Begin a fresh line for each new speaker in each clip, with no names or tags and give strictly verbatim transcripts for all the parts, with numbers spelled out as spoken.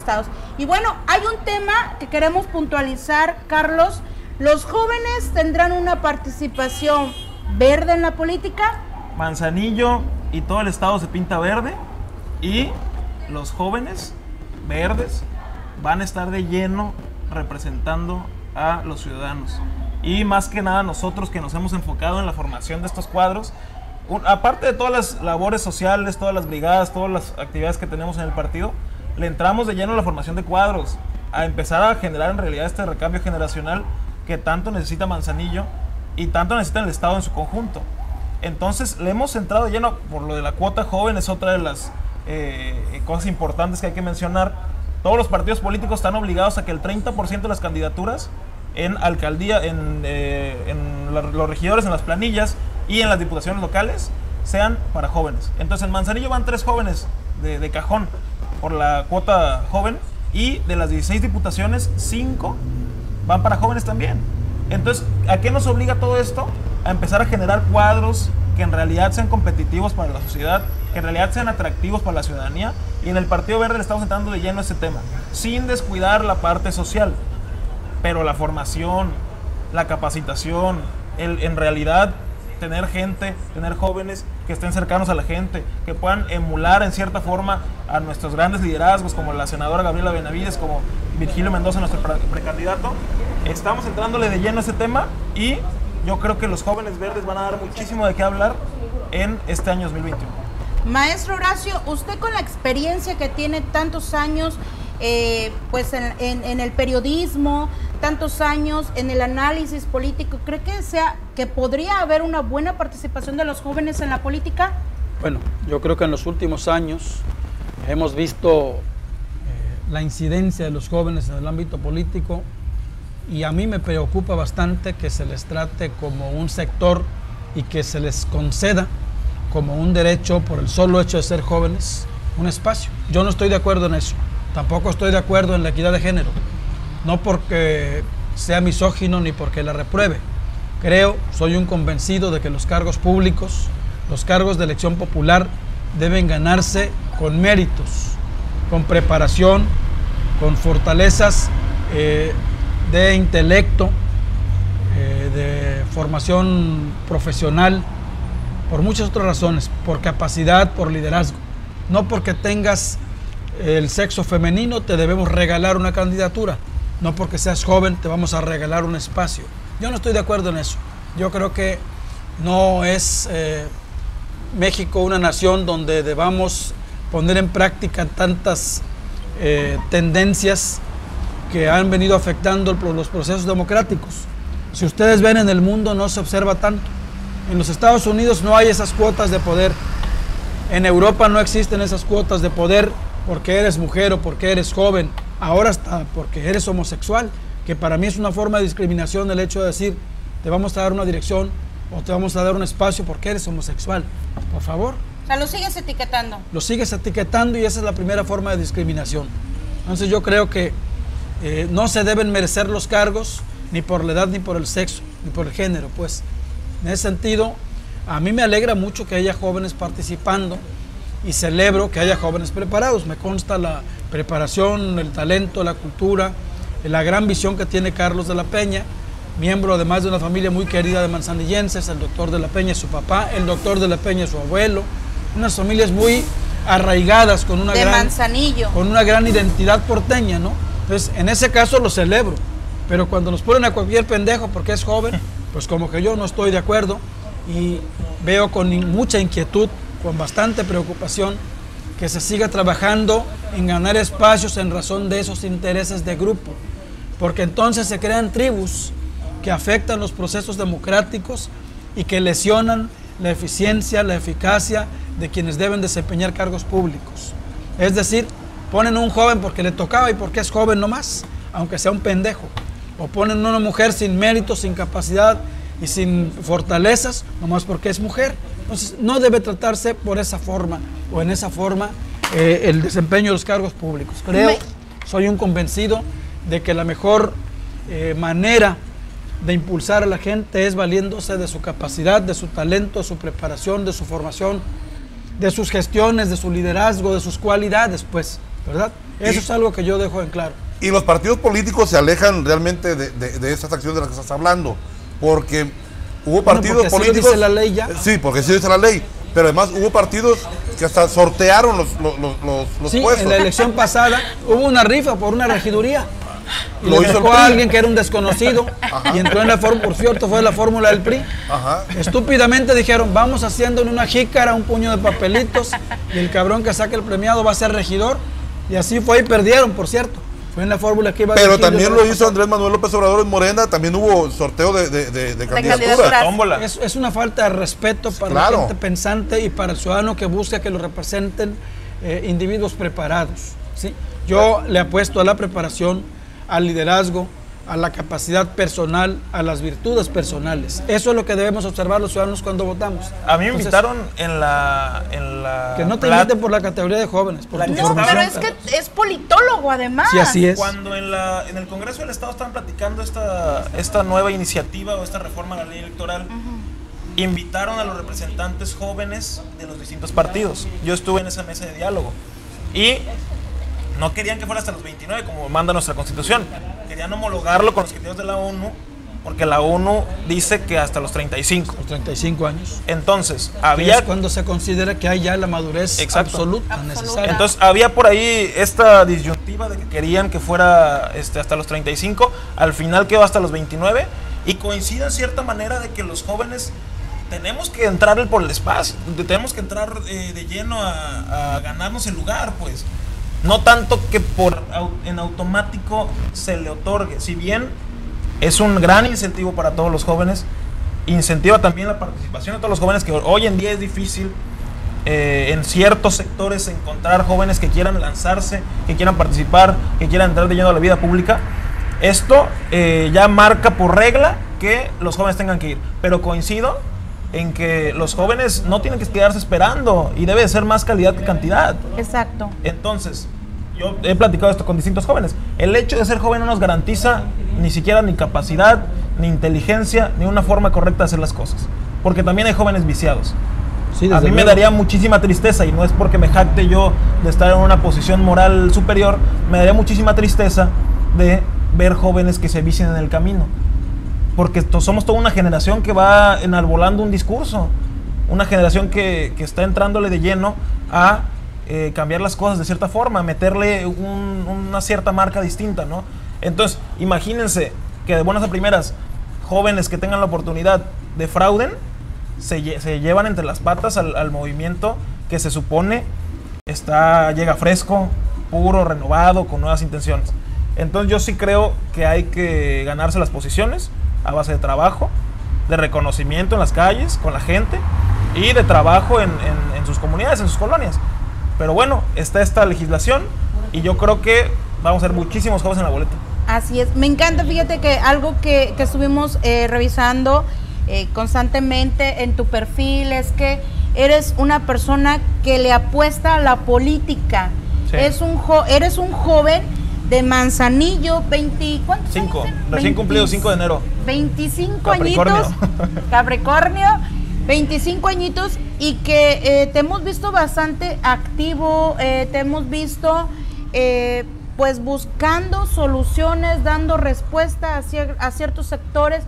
estados. Y bueno, hay un tema que queremos puntualizar, Carlos. ¿Los jóvenes tendrán una participación verde en la política?
Manzanillo y todo el estado se pinta verde, y los jóvenes verdes van a estar de lleno representando a los ciudadanos. Y más que nada nosotros que nos hemos enfocado en la formación de estos cuadros, un, aparte de todas las labores sociales, todas las brigadas, todas las actividades que tenemos en el partido, le entramos de lleno a la formación de cuadros, a empezar a generar en realidad este recambio generacional que tanto necesita Manzanillo y tanto necesita el estado en su conjunto. Entonces le hemos entrado de lleno por lo de la cuota joven, es otra de las eh, cosas importantes que hay que mencionar. Todos los partidos políticos están obligados a que el treinta por ciento de las candidaturas en alcaldía, en, eh, en la, los regidores, en las planillas y en las diputaciones locales sean para jóvenes. Entonces en Manzanillo van tres jóvenes de, de cajón por la cuota joven, y de las dieciséis diputaciones, cinco van para jóvenes también. Entonces, ¿a qué nos obliga todo esto? A empezar a generar cuadros que en realidad sean competitivos para la sociedad, que en realidad sean atractivos para la ciudadanía, y en el Partido Verde le estamos entrando de lleno a ese tema, sin descuidar la parte social. Pero la formación, la capacitación, el en realidad tener gente, tener jóvenes que estén cercanos a la gente, que puedan emular en cierta forma a nuestros grandes liderazgos, como la senadora Gabriela Benavides, como Virgilio Mendoza, nuestro precandidato. Estamos entrándole de lleno a ese tema, y yo creo que los jóvenes verdes van a dar muchísimo de qué hablar en este año dos mil veintiuno.
Maestro Horacio, usted con la experiencia que tiene tantos años eh, pues en, en, en el periodismo, tantos años en el análisis político, ¿cree que sea que podría haber una buena participación de los jóvenes en la política?
Bueno, yo creo que en los últimos años hemos visto eh, la incidencia de los jóvenes en el ámbito político, y a mí me preocupa bastante que se les trate como un sector y que se les conceda como un derecho, por el solo hecho de ser jóvenes, un espacio. Yo no estoy de acuerdo en eso. Tampoco estoy de acuerdo en la equidad de género. No porque sea misógino ni porque la repruebe. Creo, soy un convencido de que los cargos públicos, los cargos de elección popular, deben ganarse con méritos, con preparación, con fortalezas eh, de intelecto, eh, de formación profesional, por muchas otras razones, por capacidad, por liderazgo. No porque tengas el sexo femenino te debemos regalar una candidatura, no porque seas joven te vamos a regalar un espacio. Yo no estoy de acuerdo en eso. Yo creo que no es eh, México una nación donde debamos poner en práctica tantas eh, tendencias que han venido afectando los procesos democráticos. Si ustedes ven, en el mundo no se observa tanto. En los Estados Unidos no hay esas cuotas de poder. En Europa no existen esas cuotas de poder porque eres mujer o porque eres joven. Ahora hasta porque eres homosexual, que para mí es una forma de discriminación el hecho de decir te vamos a dar una dirección o te vamos a dar un espacio porque eres homosexual. Por favor.
O sea, lo sigues etiquetando.
Lo sigues etiquetando, y esa es la primera forma de discriminación. Entonces yo creo que eh, no se deben merecer los cargos ni por la edad, ni por el sexo, ni por el género, pues. En ese sentido, a mí me alegra mucho que haya jóvenes participando, y celebro que haya jóvenes preparados. Me consta la preparación, el talento, la cultura, la gran visión que tiene Carlos de la Peña, miembro además de una familia muy querida de manzanillenses. El doctor de la Peña es su papá, el doctor de la Peña es su abuelo, unas familias muy arraigadas con una,
de
gran,
Manzanillo.
con una gran identidad porteña, ¿no? Entonces, en ese caso lo celebro, pero cuando nos ponen a cualquier pendejo porque es joven, pues como que yo no estoy de acuerdo, y veo con mucha inquietud, con bastante preocupación, que se siga trabajando en ganar espacios en razón de esos intereses de grupo, porque entonces se crean tribus que afectan los procesos democráticos y que lesionan la eficiencia, la eficacia de quienes deben desempeñar cargos públicos. Es decir, ponen un joven porque le tocaba y porque es joven nomás, aunque sea un pendejo, o ponen una mujer sin mérito, sin capacidad y sin fortalezas, nomás porque es mujer. Entonces no debe tratarse por esa forma o en esa forma eh, el desempeño de los cargos públicos. Creo, soy un convencido de que la mejor eh, manera de impulsar a la gente es valiéndose de su capacidad, de su talento, de su preparación, de su formación, de sus gestiones, de su liderazgo, de sus cualidades, pues. ¿verdad? Eso
Y,
es algo que yo dejo en claro.
Y los partidos políticos se alejan realmente de, de, de esas acciones de las que estás hablando, porque hubo partidos
bueno, porque
políticos...
así lo dice la ley ya.
Sí, porque sí dice la ley, pero además hubo partidos que hasta sortearon los, los, los, los
Sí,
puestos.
en la elección pasada hubo una rifa por una regiduría. Y
Lo
le
hizo el
tocó
P R I.
a alguien que era un desconocido.
Ajá.
Y entró en la fórmula, por cierto, fue la fórmula del P R I.
Ajá.
Estúpidamente dijeron, vamos haciendo en una jícara un puño de papelitos y el cabrón que saque el premiado va a ser regidor. Y así fue y perdieron, por cierto. Fue en la fórmula que iba a
Pero
dirigir
también
el
lo
año
hizo Andrés Manuel López Obrador en Morena, también hubo sorteo de, de, de, de candidaturas.
candidaturas.
Tómbola.
Es, es una falta de respeto para
Claro.
la gente pensante y para el ciudadano que busca que lo representen eh, individuos preparados, ¿sí? Yo le apuesto a la preparación, al liderazgo, a la capacidad personal, a las virtudes personales. Eso es lo que debemos observar los ciudadanos cuando votamos.
A mí me
Entonces,
invitaron en la, en la
que no te
plat-
inviten por la categoría de jóvenes, por
La
tu
que
No,
formación.
pero es que es politólogo además.
Sí, así es.
Cuando en, la, en el Congreso del Estado estaban platicando esta, esta nueva iniciativa o esta reforma a la ley electoral, invitaron a los representantes jóvenes de los distintos partidos. Yo estuve en esa mesa de diálogo y no querían que fuera hasta los veintinueve como manda nuestra Constitución. Querían homologarlo con los criterios de la ONU porque la ONU dice que hasta los treinta y cinco.
Los treinta y cinco años.
Entonces,
Que
había...
es cuando se considera que hay ya la madurez
Exacto.
absoluta,
Absoluta.
necesaria.
Entonces había por ahí esta disyuntiva de que querían que fuera este, hasta los treinta y cinco, al final quedó hasta los veintinueve y coincide en cierta manera de que los jóvenes tenemos que entrar por el espacio, tenemos que entrar eh, de lleno a, a ganarnos el lugar, pues. No tanto que por au- en automático se le otorgue, si bien es un gran incentivo para todos los jóvenes, incentiva también la participación de todos los jóvenes, que hoy en día es difícil eh, en ciertos sectores encontrar jóvenes que quieran lanzarse, que quieran participar, que quieran entrar de lleno a la vida pública. Esto eh, ya marca por regla que los jóvenes tengan que ir, pero coincido en que los jóvenes no tienen que quedarse esperando y debe de ser más calidad que cantidad.
Exacto.
Entonces, yo he platicado esto con distintos jóvenes. El hecho de ser joven no nos garantiza ni siquiera ni capacidad, ni inteligencia, ni una forma correcta de hacer las cosas. Porque también hay jóvenes viciados.
Sí,
A
desde
mí me
luego.
daría muchísima tristeza, y no es porque me jacte yo de estar en una posición moral superior, me daría muchísima tristeza de ver jóvenes que se vician en el camino. Porque to- somos toda una generación que va enarbolando un discurso, una generación que, que está entrándole de lleno a eh, cambiar las cosas de cierta forma, meterle un- una cierta marca distinta, ¿no? Entonces, imagínense que de buenas a primeras, jóvenes que tengan la oportunidad defrauden, se, lle- se llevan entre las patas al, al movimiento que se supone está, llega fresco, puro, renovado, con nuevas intenciones. Entonces yo sí creo que hay que ganarse las posiciones a base de trabajo, de reconocimiento en las calles, con la gente, y de trabajo en, en, en sus comunidades, en sus colonias. Pero bueno, está esta legislación y yo creo que vamos a ver muchísimos jóvenes en la boleta.
Así es. Me encanta, fíjate que algo que, que estuvimos eh, revisando eh, constantemente en tu perfil es que eres una persona que le apuesta a la política.
Sí.
Es un jo- eres un joven de Manzanillo, veinte, ¿cuántos
Cinco,
años?
recién cumplido, cinco de enero.
veinticinco
Capricornio.
añitos, Capricornio, veinticinco añitos, y que eh, te hemos visto bastante activo, eh, te hemos visto eh, pues buscando soluciones, dando respuesta a, cier- a ciertos sectores,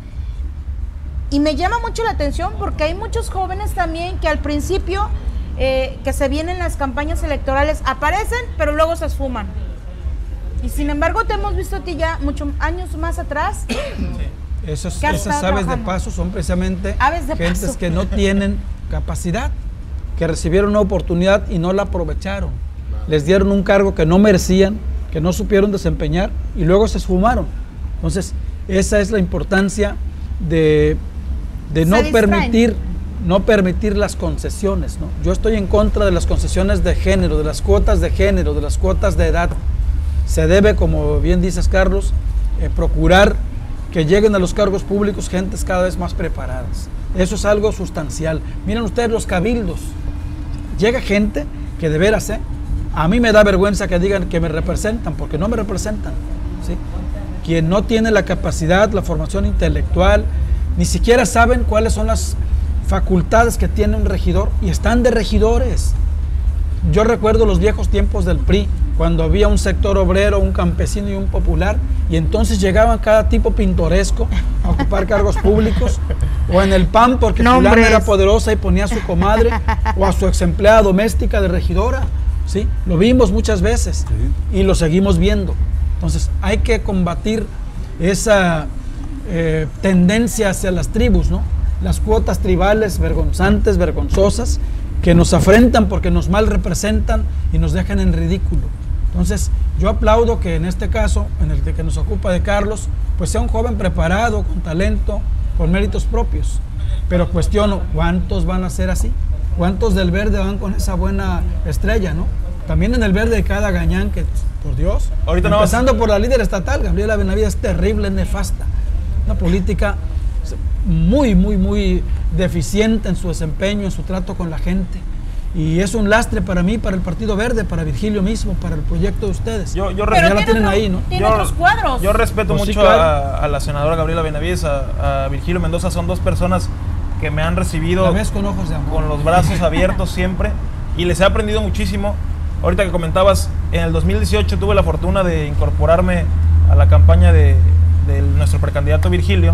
y me llama mucho la atención porque hay muchos jóvenes también que al principio eh, que se vienen las campañas electorales aparecen, pero luego se esfuman. Y sin embargo te hemos visto a ti ya muchos años más atrás.
Esos,
¿Qué has
esas
estado
aves de
trabajando?
paso son precisamente
Aves de
gentes
paso.
que no tienen capacidad, que recibieron una oportunidad y no la aprovecharon. Les dieron un cargo que no merecían, que no supieron desempeñar y luego se esfumaron. Entonces, esa es la importancia de, de no
Se distraen.
permitir, no permitir las concesiones, ¿no? Yo estoy en contra de las concesiones de género, de las cuotas de género, de las cuotas de edad. Se debe, como bien dices, Carlos, eh, procurar que lleguen a los cargos públicos gentes cada vez más preparadas. Eso es algo sustancial. Miren ustedes los cabildos. Llega gente que de veras, ¿eh? A mí me da vergüenza que digan que me representan, porque no me representan, ¿sí? Quien no tiene la capacidad, la formación intelectual, ni siquiera saben cuáles son las facultades que tiene un regidor y están de regidores. Yo recuerdo los viejos tiempos del P R I, cuando había un sector obrero, un campesino y un popular, y entonces llegaban cada tipo pintoresco a ocupar cargos públicos, o en el P A N porque fulana era poderosa y ponía a su comadre, o a su ex empleada doméstica de regidora, ¿sí? Lo vimos muchas veces, sí, y lo seguimos viendo. Entonces hay que combatir esa eh, tendencia hacia las tribus, ¿no? Las cuotas tribales vergonzantes, vergonzosas, que nos afrentan porque nos mal representan y nos dejan en ridículo. Entonces, yo aplaudo que en este caso, en el que nos ocupa de Carlos, pues sea un joven preparado, con talento, con méritos propios. Pero cuestiono, ¿cuántos van a ser así? ¿Cuántos del Verde van con esa buena estrella, no? También en el Verde de cada gañán que, por Dios,
ahorita
empezando
no
por la líder estatal, Gabriela Benavides, es terrible, nefasta. Una política muy, muy, muy deficiente en su desempeño, en su trato con la gente. Y es un lastre para mí, para el Partido Verde, para Virgilio mismo, para el proyecto de ustedes.
Yo, yo
Pero ya la tienen
otro,
ahí, ¿no?
Tiene
yo,
otros cuadros.
Yo respeto
pues
mucho
sí, claro.
a, a la senadora Gabriela Benavides, a, a Virgilio Mendoza. Son dos personas que me han recibido
La ves con ojos de amor,
con los brazos abiertos siempre, y les he aprendido muchísimo. Ahorita que comentabas, en el dos mil dieciocho tuve la fortuna de incorporarme a la campaña de, de nuestro precandidato Virgilio.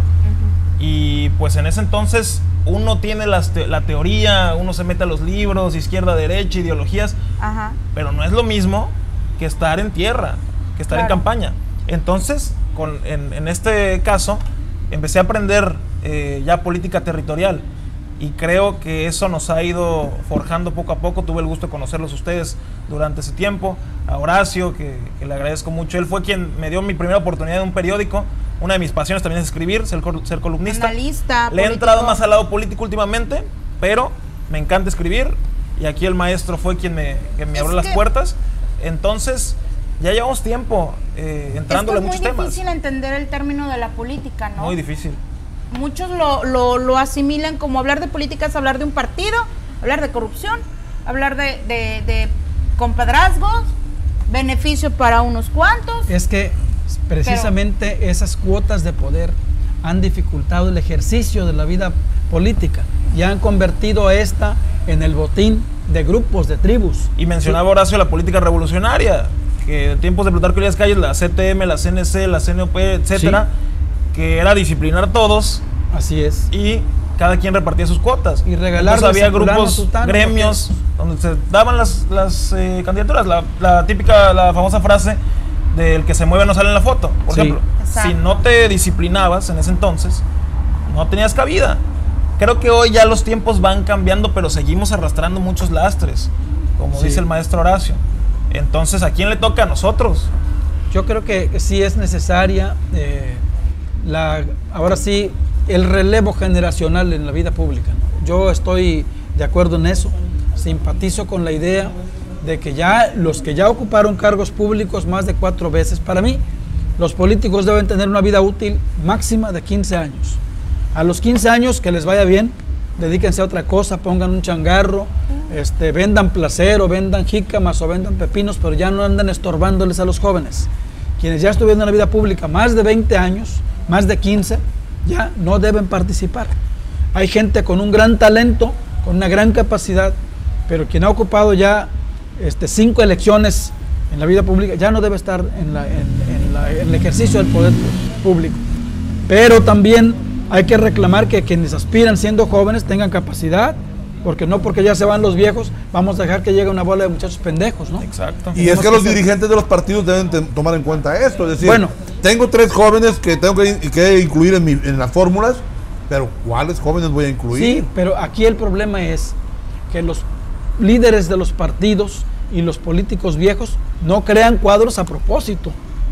Y pues en ese entonces uno tiene las te la teoría, uno se mete a los libros, izquierda, derecha, ideologías,
Ajá.
pero no es lo mismo que estar en tierra, que estar
Claro.
en campaña. Entonces, con, en, en este caso, empecé a aprender eh, ya política territorial, y creo que eso nos ha ido forjando poco a poco. Tuve el gusto de conocerlos ustedes durante ese tiempo, a Horacio, que, que le agradezco mucho. Él fue quien me dio mi primera oportunidad en un periódico. Una de mis pasiones también es escribir, ser, ser columnista.
Analista,
Le he
político.
entrado más al lado político últimamente, pero me encanta escribir, y aquí el maestro fue quien me, que me
Es
abrió las
que-
puertas. Entonces, ya llevamos tiempo eh, entrándole a
Esto es
muchos
muy
temas.
difícil entender el término de la política, ¿no?
Muy difícil.
Muchos lo, lo, lo asimilan como hablar de política es hablar de un partido, hablar de corrupción, hablar de, de, de compadrazgos, beneficio para unos cuantos.
Es que precisamente Pero, esas cuotas de poder han dificultado el ejercicio de la vida política y han convertido a esta en el botín de grupos, de tribus.
Y mencionaba, sí, Horacio, la política revolucionaria, que en tiempos de Plutarco Elías Calles, la C T M, la C N C, la C N O P, etcétera, sí, que era disciplinar a todos.
Así es.
Y cada quien repartía sus cuotas.
Y regalar.
Entonces había grupos, sutano, gremios, porque... donde se daban las, las eh, candidaturas. La, la típica, la famosa frase del que se mueve no sale en la foto. Por sí, ejemplo, exacto, si no te disciplinabas en ese entonces, no tenías cabida. Creo que hoy ya los tiempos van cambiando, pero seguimos arrastrando muchos lastres, como sí, dice el maestro Horacio. Entonces, ¿a quién le toca? A nosotros.
Yo creo que sí es necesaria, eh, la, ahora sí, el relevo generacional en la vida pública, ¿no? Yo estoy de acuerdo en eso, simpatizo con la idea de que ya los que ya ocuparon cargos públicos más de cuatro veces, para mí, los políticos deben tener una vida útil máxima de quince años. A los quince años que les vaya bien, dedíquense a otra cosa, pongan un changarro, este, vendan placero, vendan jícamas o vendan pepinos, pero ya no andan estorbándoles a los jóvenes. Quienes ya estuvieron en la vida pública más de veinte años, más de quince, ya no deben participar. Hay gente con un gran talento, con una gran capacidad, pero quien ha ocupado ya este, cinco elecciones en la vida pública ya no debe estar en, la, en, en, la, en el ejercicio del poder público. Pero también hay que reclamar que quienes aspiran siendo jóvenes tengan capacidad, porque no porque ya se van los viejos vamos a dejar que llegue una bola de muchachos pendejos, ¿no?
Exacto.
Y es que los dirigentes de los partidos deben tomar en cuenta esto, es decir,
bueno,
tengo tres jóvenes que tengo que, que incluir en, mi, en las fórmulas, pero ¿cuáles jóvenes voy a incluir?
Sí, pero aquí el problema es que los líderes de los partidos y los políticos viejos no crean cuadros a propósito,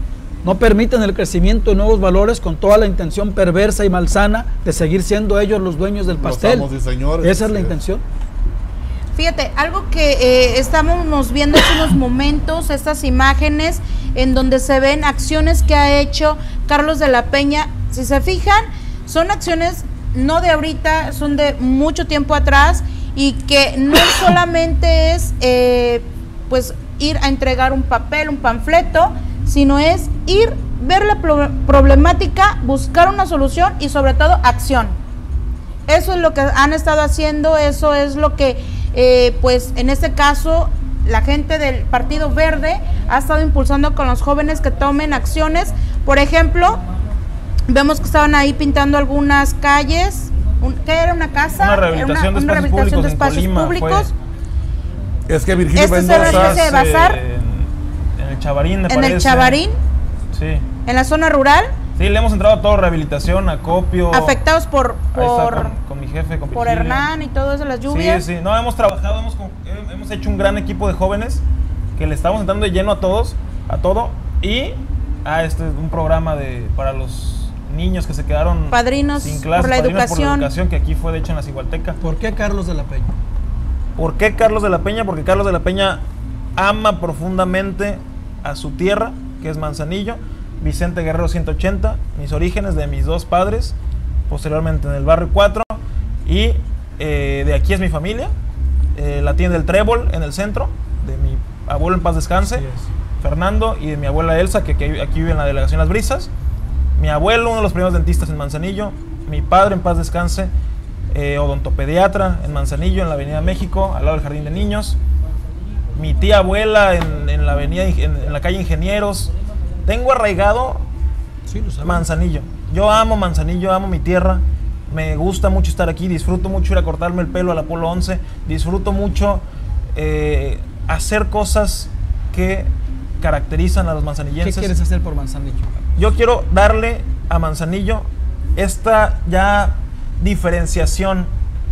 no permiten el crecimiento de nuevos valores con toda la intención perversa y malsana de seguir siendo ellos los dueños del pastel.
Los amos y señores.
Esa es la intención.
Fíjate, algo que eh, estamos viendo hace unos momentos, estas imágenes en donde se ven acciones que ha hecho Carlos de la Peña, si se fijan, son acciones no de ahorita, son de mucho tiempo atrás, y que no solamente es eh, pues ir a entregar un papel, un panfleto, sino es ir, ver la pro problemática, buscar una solución y sobre todo acción. Eso es lo que han estado haciendo, eso es lo que eh, pues en este caso la gente del Partido Verde ha estado impulsando con los jóvenes que tomen acciones. Por ejemplo, vemos que estaban ahí pintando algunas calles. Un, ¿Qué era una casa?
Una rehabilitación,
una,
de,
una
espacios
rehabilitación
públicos
de espacios
en Colima,
públicos.
Fue. Es que Virgilio
Este es una
Mendoza...
especie de bazar.
Eh, en, en el Chavarín, me
En
parece.
el Chavarín.
Sí.
En la zona rural.
Sí, le hemos entrado a todo, rehabilitación, acopio.
Afectados por,
Ahí está,
por,
con, con mi jefe, con
por
Virgilio.
Hernán y todo eso, las lluvias.
Sí, sí. No, hemos trabajado, hemos, hemos hecho un gran equipo de jóvenes que le estamos entrando de lleno a todos, a todo. Y a este un programa de para los niños que se quedaron
Padrinos
sin clases,
por la
padrinos
educación.
por la educación, que aquí fue de hecho en la Cigualteca.
¿Por qué Carlos de la Peña?
¿Por qué Carlos de la Peña? Porque Carlos de la Peña ama profundamente a su tierra, que es Manzanillo. Vicente Guerrero ciento ochenta, mis orígenes de mis dos padres, posteriormente en el barrio cuatro, y eh, de aquí es mi familia, eh, la tienda del Trébol en el centro, de mi abuelo en paz descanse, Fernando, y de mi abuela Elsa, que, que aquí vive en la delegación Las Brisas, mi abuelo, uno de los primeros dentistas en Manzanillo, mi padre en paz descanse, eh, odontopediatra en Manzanillo, en la avenida México, al lado del Jardín de Niños, mi tía abuela en, en la avenida, en, en la calle Ingenieros. Tengo arraigado
Sí, lo sabemos.
Manzanillo. Yo amo Manzanillo, amo mi tierra. Me gusta mucho estar aquí, disfruto mucho ir a cortarme el pelo al Apolo once. Disfruto mucho eh, hacer cosas que caracterizan a los
¿Qué
manzanillenses.
quieres hacer por Manzanillo?
Yo quiero darle a Manzanillo esta ya diferenciación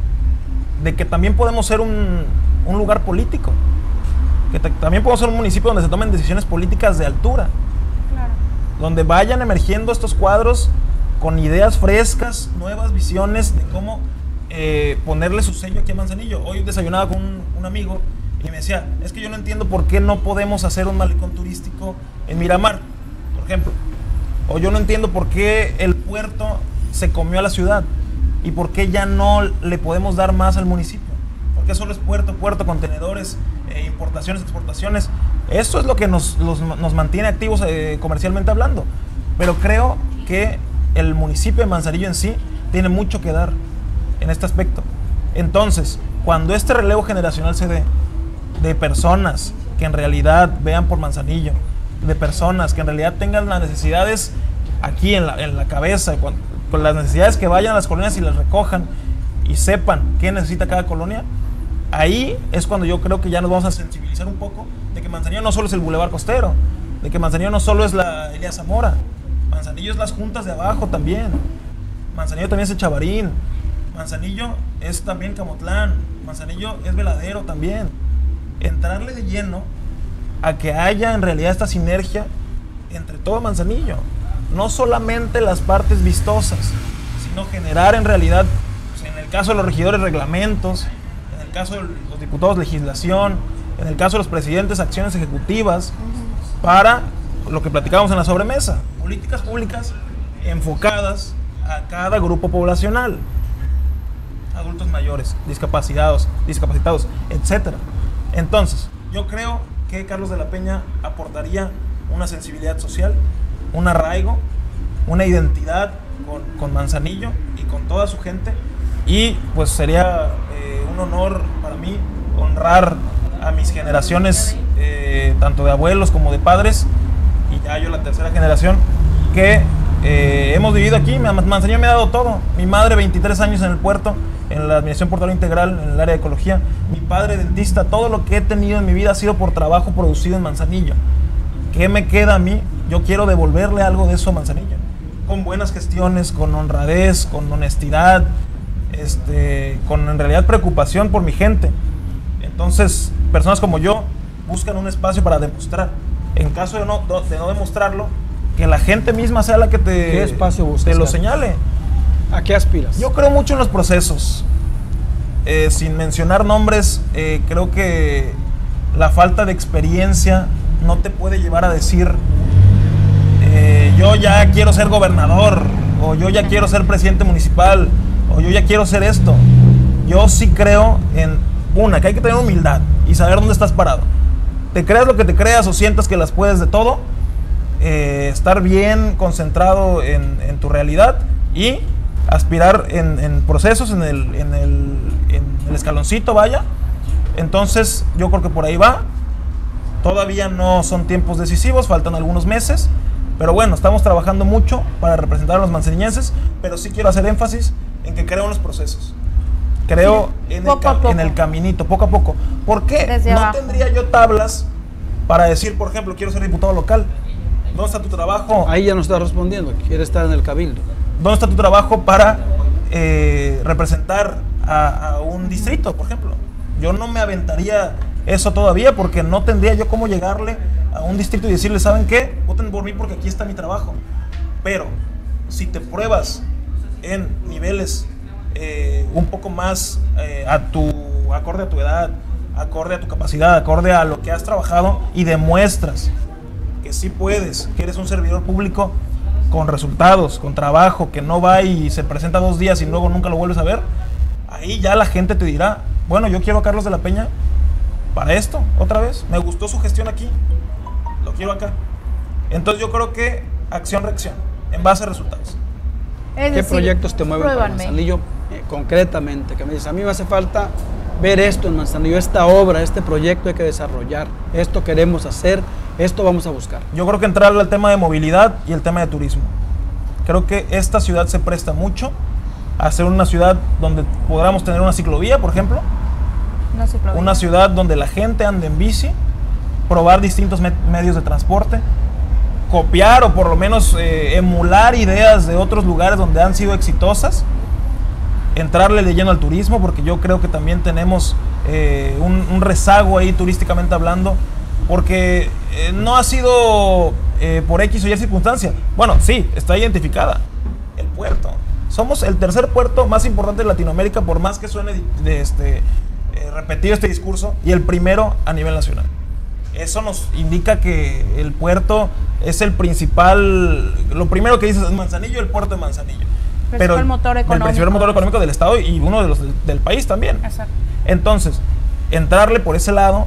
de que también podemos ser un, un lugar político. Que también podemos ser un municipio donde se tomen decisiones políticas de altura.
Claro.
Donde vayan emergiendo estos cuadros con ideas frescas, nuevas visiones de cómo eh, ponerle su sello aquí a Manzanillo. Hoy desayunaba con un, un amigo y me decía, es que yo no entiendo por qué no podemos hacer un malecón turístico en Miramar, por ejemplo. O yo no entiendo por qué el puerto se comió a la ciudad y por qué ya no le podemos dar más al municipio. Porque solo es puerto, puerto, contenedores, eh, importaciones, exportaciones. Eso es lo que nos, los, nos mantiene activos eh, comercialmente hablando. Pero creo que el municipio de Manzanillo en sí tiene mucho que dar en este aspecto. Entonces, cuando este relevo generacional se dé, de personas que en realidad vean por Manzanillo, de personas que en realidad tengan las necesidades aquí en la, en la cabeza, con, con las necesidades que vayan a las colonias y las recojan y sepan qué necesita cada colonia, ahí es cuando yo creo que ya nos vamos a sensibilizar un poco de que Manzanillo no solo es el Boulevard Costero, de que Manzanillo no solo es la Elías Zamora, Manzanillo es las juntas de abajo también, Manzanillo también es el Chavarín, Manzanillo es también Camotlán, Manzanillo es Veladero también. Entrarle de lleno a que haya en realidad esta sinergia entre todo Manzanillo, no solamente las partes vistosas, sino generar en realidad, pues en el caso de los regidores, reglamentos, en el caso de los diputados, legislación, en el caso de los presidentes, acciones ejecutivas, para lo que platicábamos en la sobremesa, políticas públicas enfocadas a cada grupo poblacional, adultos mayores, discapacitados, discapacitados, etcétera. Entonces, yo creo que Carlos de la Peña aportaría una sensibilidad social, un arraigo, una identidad con, con Manzanillo y con toda su gente, y pues sería eh, un honor para mí honrar a mis generaciones, eh, tanto de abuelos como de padres, y ya yo la tercera generación, que eh, hemos vivido aquí. Manzanillo me ha dado todo. Mi madre, veintitrés años en el puerto, en la Administración Portuaria Integral, en el área de ecología. Mi padre, dentista. Todo lo que he tenido en mi vida ha sido por trabajo producido en Manzanillo. ¿Qué me queda a mí? Yo quiero devolverle algo de eso a Manzanillo. Con buenas gestiones, con honradez, con honestidad, este, con en realidad preocupación por mi gente. Entonces, personas como yo buscan un espacio para demostrar. En caso de no, de no demostrarlo, que la gente misma sea la que te,
¿Qué espacio buscas,
te lo
Carlos?
señale.
¿A qué aspiras?
Yo creo mucho en los procesos. Eh, sin mencionar nombres, eh, creo que la falta de experiencia no te puede llevar a decir eh, yo ya quiero ser gobernador, o yo ya quiero ser presidente municipal, o yo ya quiero ser esto. Yo sí creo en, una, que hay que tener humildad y saber dónde estás parado. Te creas lo que te creas o sientas que las puedes de todo, eh, estar bien concentrado en, en tu realidad y aspirar en, en procesos, en el, en, el, en el escaloncito, vaya. Entonces yo creo que por ahí va. Todavía no son tiempos decisivos, faltan algunos meses, pero bueno, estamos trabajando mucho para representar a los manzanillenses, pero sí quiero hacer énfasis en que creo en los procesos. Creo
Sí,
en,
poco
el
a poco.
en el caminito, poco a poco. ¿Por qué?
Desde
no
abajo.
tendría yo tablas para decir, por ejemplo, quiero ser diputado local. ¿Dónde está tu trabajo?
Ahí ya no está respondiendo, quiere estar en el cabildo.
¿Dónde está tu trabajo para eh, representar a, a un distrito, por ejemplo? Yo no me aventaría eso todavía porque no tendría yo cómo llegarle a un distrito y decirle, ¿saben qué? Voten por mí porque aquí está mi trabajo. Pero si te pruebas en niveles eh, un poco más eh, a tu, acorde a tu edad, acorde a tu capacidad, acorde a lo que has trabajado y demuestras que sí puedes, que eres un servidor público con resultados, con trabajo, que no va y se presenta dos días y luego nunca lo vuelves a ver, ahí ya la gente te dirá, bueno, yo quiero a Carlos de la Peña para esto, otra vez, me gustó su gestión aquí, lo quiero acá. Entonces yo creo que acción-reacción, en base a resultados.
Es
¿Qué
decir,
proyectos te mueven para
pruébanme.
Manzanillo eh, concretamente? Que me dices, a mí me hace falta ver esto en Manzanillo, esta obra, este proyecto hay que desarrollar, esto queremos hacer, esto vamos a buscar.
Yo creo que entrar al tema de movilidad y el tema de turismo. Creo que esta ciudad se presta mucho a ser una ciudad donde podamos tener una ciclovía, por ejemplo,
No se aplaude.
una ciudad donde la gente ande en bici, probar distintos me- medios de transporte, copiar o por lo menos eh, emular ideas de otros lugares donde han sido exitosas, entrarle de lleno al turismo, porque yo creo que también tenemos eh, un, un rezago ahí turísticamente hablando, porque eh, no ha sido eh, por X o Y circunstancia. Bueno, sí, está identificada el puerto. Somos el tercer puerto más importante de Latinoamérica, por más que suene de, de este, eh, repetido este discurso, y el primero a nivel nacional. Eso nos indica que el puerto es el principal, lo primero que dices es Manzanillo, el puerto de Manzanillo.
Principal motor
El
económico.
principal motor económico del Estado y uno de los del, del país también.
Exacto.
Entonces, entrarle por ese lado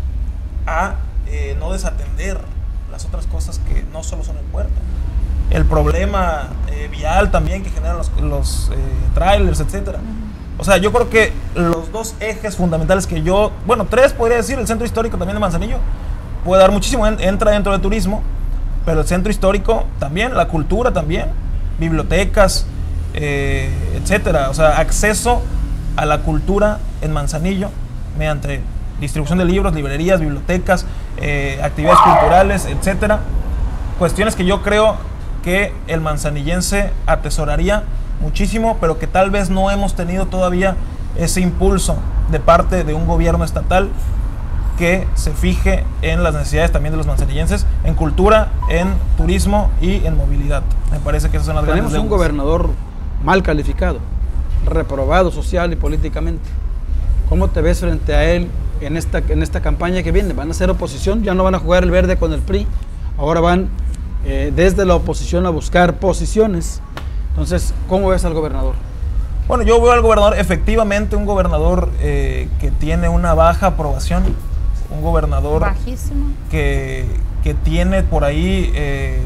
a eh, no desatender las otras cosas que no solo son el puerto. El problema eh, vial también que generan los, los eh, trailers, etcétera. O sea, yo creo que los dos ejes fundamentales que yo, bueno, tres podría decir, el centro histórico también de Manzanillo, puede dar muchísimo, en- entra dentro del turismo, pero el centro histórico también, la cultura también, bibliotecas, eh, etcétera. O sea, acceso a la cultura en Manzanillo mediante distribución de libros, librerías, bibliotecas, eh, actividades culturales, etcétera. Cuestiones que yo creo que el manzanillense atesoraría muchísimo, pero que tal vez no hemos tenido todavía ese impulso de parte de un gobierno estatal que se fije en las necesidades también de los manzanillenses, en cultura, en turismo y en movilidad. Me parece que esas son las
Tenemos
grandes
un
deudas.
gobernador mal calificado, reprobado social y políticamente. ¿Cómo te ves frente a él en esta, en esta campaña que viene? ¿Van a ser oposición? Ya no van a jugar el verde con el P R I, ahora van eh, desde la oposición a buscar posiciones. Entonces, ¿cómo ves al gobernador?
Bueno, yo veo al gobernador, efectivamente, un gobernador eh, que tiene una baja aprobación, un gobernador
Bajísimo.
que, que tiene por ahí eh,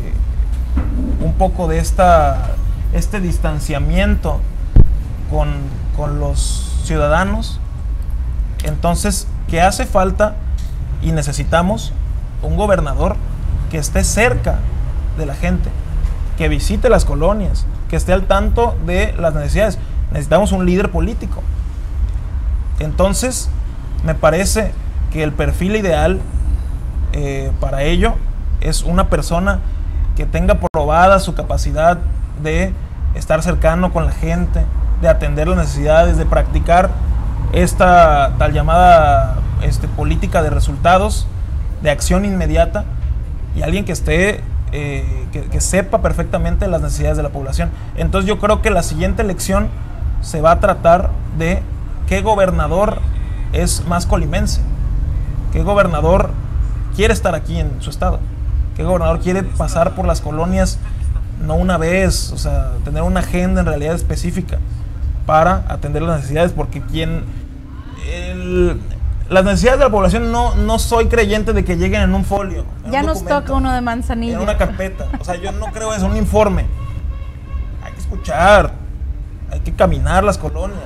un poco de esta, este distanciamiento con, con los ciudadanos. Entonces, que hace falta y necesitamos un gobernador que esté cerca de la gente, que visite las colonias, que esté al tanto de las necesidades. Necesitamos un líder político. Entonces, me parece que el perfil ideal eh, para ello es una persona que tenga probada su capacidad de estar cercano con la gente, de atender las necesidades, de practicar esta tal llamada este, política de resultados, de acción inmediata, y alguien que esté, eh, que, que sepa perfectamente las necesidades de la población. Entonces yo creo que la siguiente elección se va a tratar de qué gobernador es más colimense, qué gobernador quiere estar aquí en su estado, qué gobernador quiere pasar por las colonias no una vez, o sea, tener una agenda en realidad específica para atender las necesidades, porque quien el, las necesidades de la población no, no soy creyente de que lleguen en un folio, en
Ya
un
nos
documento,
toca uno de Manzanillo.
en una carpeta. O sea, yo no creo eso, un informe. Hay que escuchar, hay que caminar las colonias.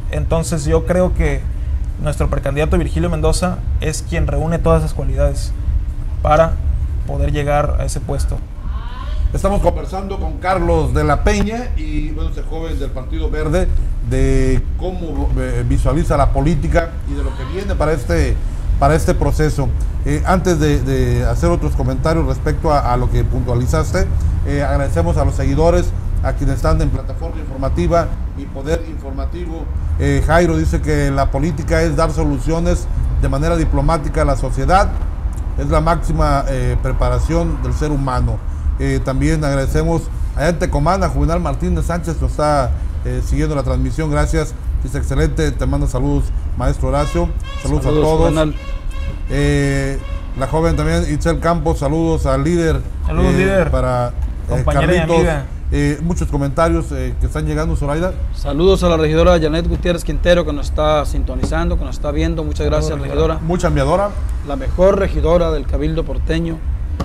Entonces yo creo que nuestro precandidato Virgilio Mendoza es quien reúne todas esas cualidades. para poder llegar a ese puesto.
Estamos conversando con Carlos de la Peña y bueno, este joven del Partido Verde, de cómo eh, visualiza la política y de lo que viene para este, para este proceso. Eh, antes de, de hacer otros comentarios respecto a, a lo que puntualizaste, eh, agradecemos a los seguidores, a quienes están en plataforma informativa y Poder Informativo. Eh, Jairo dice que la política es dar soluciones de manera diplomática a la sociedad, es la máxima eh, preparación del ser humano. Eh, también agradecemos a Tecomán, a Juvenal Martínez Sánchez, que está eh, siguiendo la transmisión, gracias, dice excelente, te manda saludos maestro Horacio, saludos, saludos a todos. Eh, la joven también Itzel Campos, saludos al líder,
saludos
eh,
líder,
para eh, Carlitos, eh, muchos comentarios eh, que están llegando, Zoraida.
Saludos a la regidora Janet Gutiérrez Quintero, que nos está sintonizando, que nos está viendo, muchas gracias, saludos, regidora.
Mucha enviadora.
La mejor regidora del Cabildo porteño.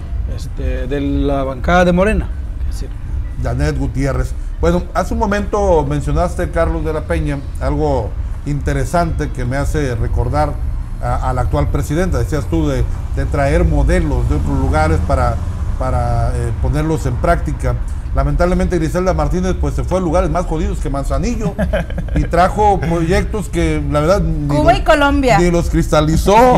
Este, de la bancada de Morena, es decir.
Janet Gutiérrez. Bueno, hace un momento mencionaste, Carlos de la Peña, algo interesante que me hace recordar a, al actual presidente. Decías tú de, de traer modelos de otros lugares para, para eh, ponerlos en práctica. Lamentablemente Griselda Martínez pues se fue a lugares más jodidos que Manzanillo y trajo proyectos que la verdad ni
Cuba
los,
y Colombia
ni los cristalizó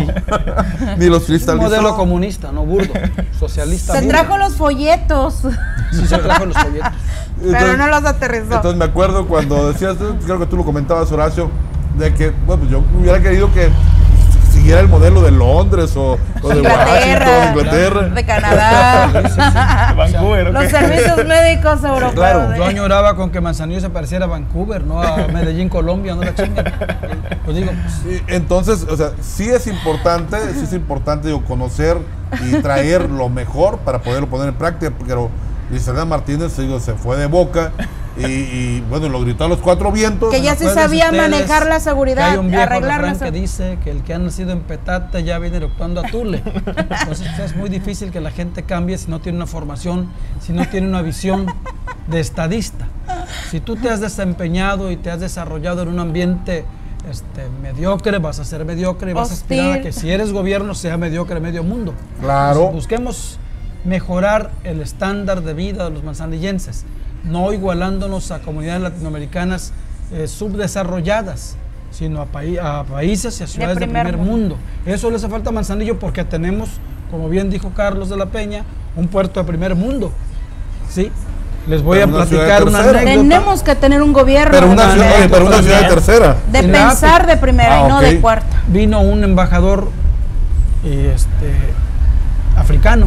ni los cristalizó.
Un modelo comunista, no burdo, socialista.
Se
burdo.
trajo los folletos.
Sí, se trajo los folletos.
Pero
entonces,
no los aterrizó.
Entonces me acuerdo cuando decías, creo que tú lo comentabas, Horacio, de que bueno, yo hubiera querido que siguiera el modelo de Londres o, o de
Inglaterra,
Washington, Inglaterra,
de Canadá,
Sí, sí, sí.
Vancouver,
los
¿ok?
servicios médicos europeos.
Claro,
¿eh?
yo añoraba con que Manzanillo se pareciera a Vancouver, no a Medellín, Colombia, no la chinga. Pues digo, pues,
Sí, entonces, o sea, sí es importante, sí es importante digo, conocer y traer lo mejor para poderlo poner en práctica, pero Griselda Martínez digo, se fue de boca y, y, bueno, lo gritó a los cuatro vientos.
Que ya sí
¿recuerdan
sabía
ustedes
manejar la
que
seguridad,
hay un viejo
arreglar
refrán
la
que dice que el que ha nacido en petate ya viene eructando a tule? Entonces pues, es muy difícil que la gente cambie si no tiene una formación, si no tiene una visión de estadista. Si tú te has desempeñado y te has desarrollado en un ambiente este, mediocre, vas a ser mediocre y vas
Hostil.
a aspirar a que si eres gobierno sea mediocre medio mundo.
Claro.
Entonces, busquemos mejorar el estándar de vida de los manzanillenses, no igualándonos a comunidades latinoamericanas eh, subdesarrolladas, sino a, paí a países y a ciudades de primer, de primer mundo. Eso le hace falta a Manzanillo porque tenemos, como bien dijo Carlos de la Peña, un puerto de primer mundo. ¿Sí? Les voy
Pero
a
una ciudad
platicar
de
una
tercera.
anécdota.
Tenemos que tener un gobierno
Pero una,
Una
ciudad, oye, pero una ciudad de tercera.
de
En la-
pensar de primera
Ah,
y no
ok.
de cuarta.
Vino un embajador eh, este, africano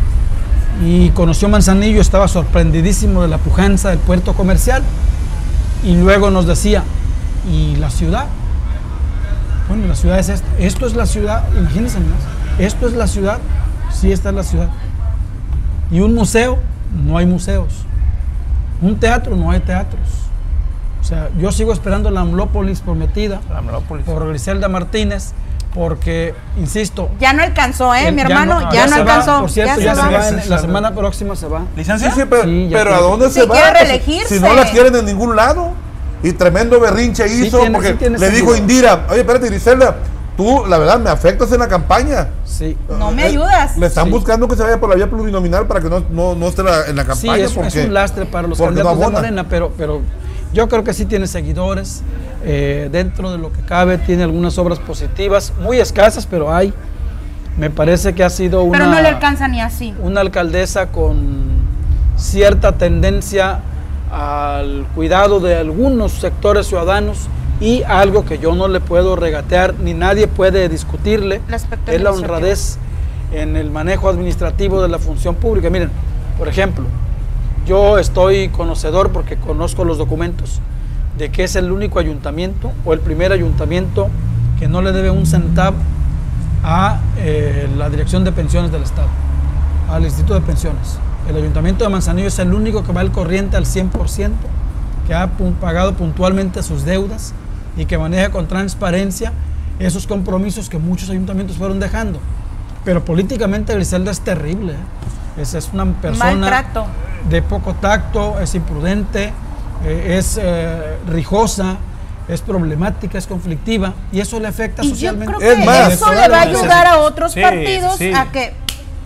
y conoció Manzanillo, estaba sorprendidísimo de la pujanza del puerto comercial y luego nos decía, ¿y la ciudad? Bueno, la ciudad es esta, esto es la ciudad, imagínense más, esto es la ciudad, sí, esta es la ciudad. Y un museo, no hay museos. Un teatro, no hay teatros. O sea, yo sigo esperando la Amlópolis prometida
La Melópolis.
por Griselda Martínez, porque, insisto,
Ya no alcanzó, ¿eh?
el-
Mi
ya
hermano,
no-
ya,
ya
no
se va,
alcanzó.
por cierto,
ya,
ya
se
se
va.
va, en- la semana próxima se va.
Sí,
¿Licencia?
sí, pero,
Sí, ya
pero ¿a
quiere-
dónde
Sí,
se va?
quiere
Pues,
reelegirse.
si no las quieren en ningún lado. Y tremendo berrinche
Sí
hizo
tiene-
porque
sí tiene
le dijo
sentido.
Indira, oye, espérate, Griselda, tú la verdad me afectas en la campaña.
Sí.
No me
Eh,
ayudas.
Le están
Sí.
buscando que se vaya por la vía plurinominal para que no, no, no esté la- en la
Sí,
campaña.
es, es
porque,
un lastre para los
porque no
candidatos de
abona.
Morena, pero, pero yo creo que sí tiene seguidores, eh, dentro de lo que cabe, tiene algunas obras positivas, muy escasas, pero hay. Me parece que ha sido una,
Pero no le alcanza ni así.
una alcaldesa con cierta tendencia al cuidado de algunos sectores ciudadanos y algo que yo no le puedo regatear ni nadie puede discutirle,
El aspecto
es la
administrativo.
honradez en el manejo administrativo de la función pública. Miren, por ejemplo, yo estoy conocedor porque conozco los documentos de que es el único ayuntamiento o el primer ayuntamiento que no le debe un centavo a eh, la Dirección de Pensiones del Estado, al Instituto de Pensiones. El Ayuntamiento de Manzanillo es el único que va al corriente al cien por ciento, que ha pu- pagado puntualmente sus deudas y que maneja con transparencia esos compromisos que muchos ayuntamientos fueron dejando. Pero políticamente Griselda es terrible, ¿eh? es, es una persona
Maltrato.
de poco tacto, es imprudente, eh, es eh, rijosa, es problemática, es conflictiva y eso le afecta
Y yo
socialmente.
creo que
Es más,
eso le va a ayudar a otros
Sí,
partidos
sí.
a que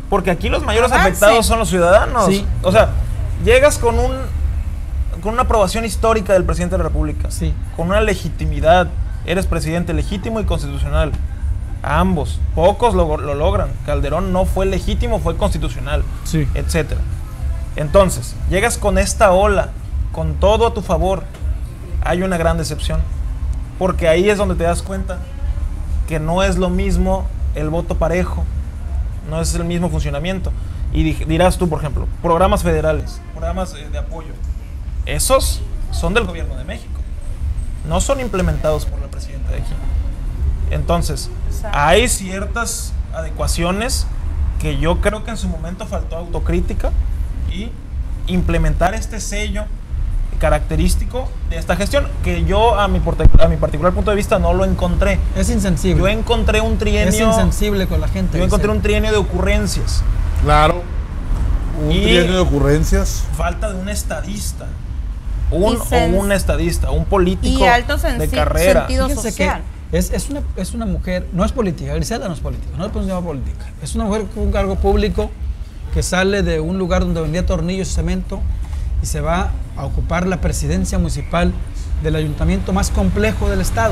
Porque aquí los mayores
Avance.
afectados son los ciudadanos.
Sí.
O sea, llegas con un con una aprobación histórica del presidente de la República,
Sí.
con una legitimidad, eres presidente legítimo y constitucional. A ambos, pocos lo, lo logran. Calderón no fue legítimo, fue constitucional,
Sí.
etcétera. Entonces, llegas con esta ola, con todo a tu favor, hay una gran decepción. Porque ahí es donde te das cuenta que no es lo mismo el voto parejo, no es el mismo funcionamiento. Y di- dirás tú, por ejemplo, programas federales, programas eh, de apoyo, esos son del gobierno de México, no son implementados por la presidenta de aquí. Entonces,
Exacto.
hay ciertas adecuaciones que yo creo que en su momento faltó autocrítica y implementar este sello característico de esta gestión, que yo a mi, porte- a mi particular punto de vista no lo encontré.
Es insensible.
Yo encontré un trienio,
es insensible con la gente.
yo encontré
Giselle.
un trienio de ocurrencias,
Claro. Un
Y-
trienio de ocurrencias.
falta de un estadista, un
Y sen-
o un estadista, un político
Y alto
de
sensi-
carrera.
sentido
Fíjense
social.
que es, es, una, es una mujer, no es política, Griselda no es política, no le podemos llamar política. Es una mujer con un cargo público que sale de un lugar donde vendía tornillos y cemento y se va a ocupar la presidencia municipal del ayuntamiento más complejo del estado,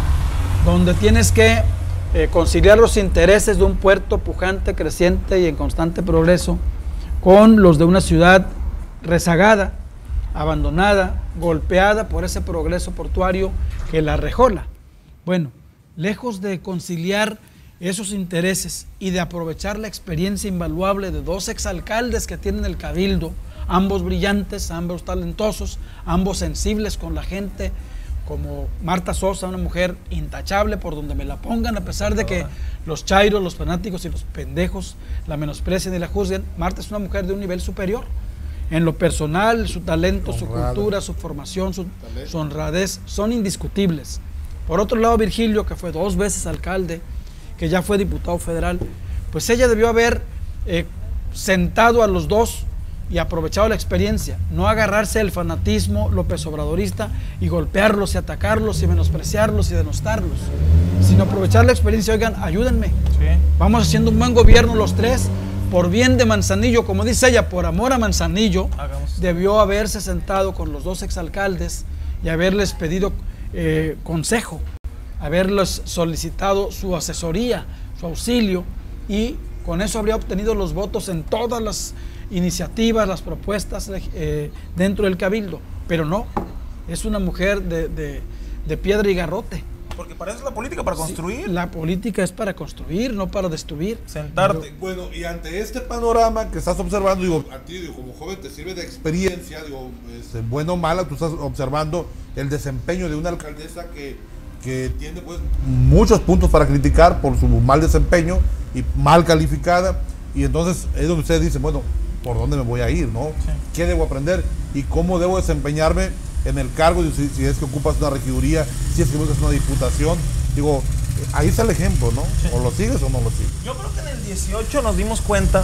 donde tienes que eh, conciliar los intereses de un puerto pujante, creciente y en constante progreso con los de una ciudad rezagada, abandonada, golpeada por ese progreso portuario que la rejola. Bueno, lejos de conciliar esos intereses y de aprovechar la experiencia invaluable de dos exalcaldes que tienen el Cabildo, ambos brillantes, ambos talentosos, ambos sensibles con la gente, como Marta Sosa, una mujer intachable por donde me la pongan, a pesar de que los chairos, los fanáticos y los pendejos la menosprecian y la juzguen. Marta es una mujer de un nivel superior. En lo personal, su talento, su
Honrada.
cultura, su formación, su, su honradez son indiscutibles. Por otro lado, Virgilio, que fue dos veces alcalde, que ya fue diputado federal, pues ella debió haber eh, sentado a los dos y aprovechado la experiencia, no agarrarse el fanatismo López Obradorista y golpearlos y atacarlos y menospreciarlos y denostarlos, sino aprovechar la experiencia. Oigan, ayúdenme,
Sí.
vamos haciendo un buen gobierno los tres, por bien de Manzanillo, como dice ella, por amor a Manzanillo.
Hagamos.
Debió haberse sentado con los dos exalcaldes y haberles pedido eh, consejo, haberles solicitado su asesoría, su auxilio, y con eso habría obtenido los votos en todas las iniciativas, las propuestas eh, dentro del Cabildo. Pero no, es una mujer de, de, de piedra y garrote.
Porque para eso es la política, para construir.
Sí, la política es para construir, no para destruir.
Sentarte.
Bueno, y ante este panorama que estás observando, digo, a ti, digo, como joven te sirve de experiencia, digo, este, bueno o mala, tú estás observando el desempeño de una alcaldesa que, que tiene pues muchos puntos para criticar por su mal desempeño y mal calificada, y entonces es donde ustedes dicen, bueno, ¿por dónde me voy a ir, no?
Sí.
¿Qué debo aprender? ¿Y cómo debo desempeñarme en el cargo? Si, si es que ocupas una regiduría, si es que buscas una diputación, digo, ahí está el ejemplo, ¿no?
Sí.
O lo sigues o no lo sigues.
Yo creo que en el dieciocho nos dimos cuenta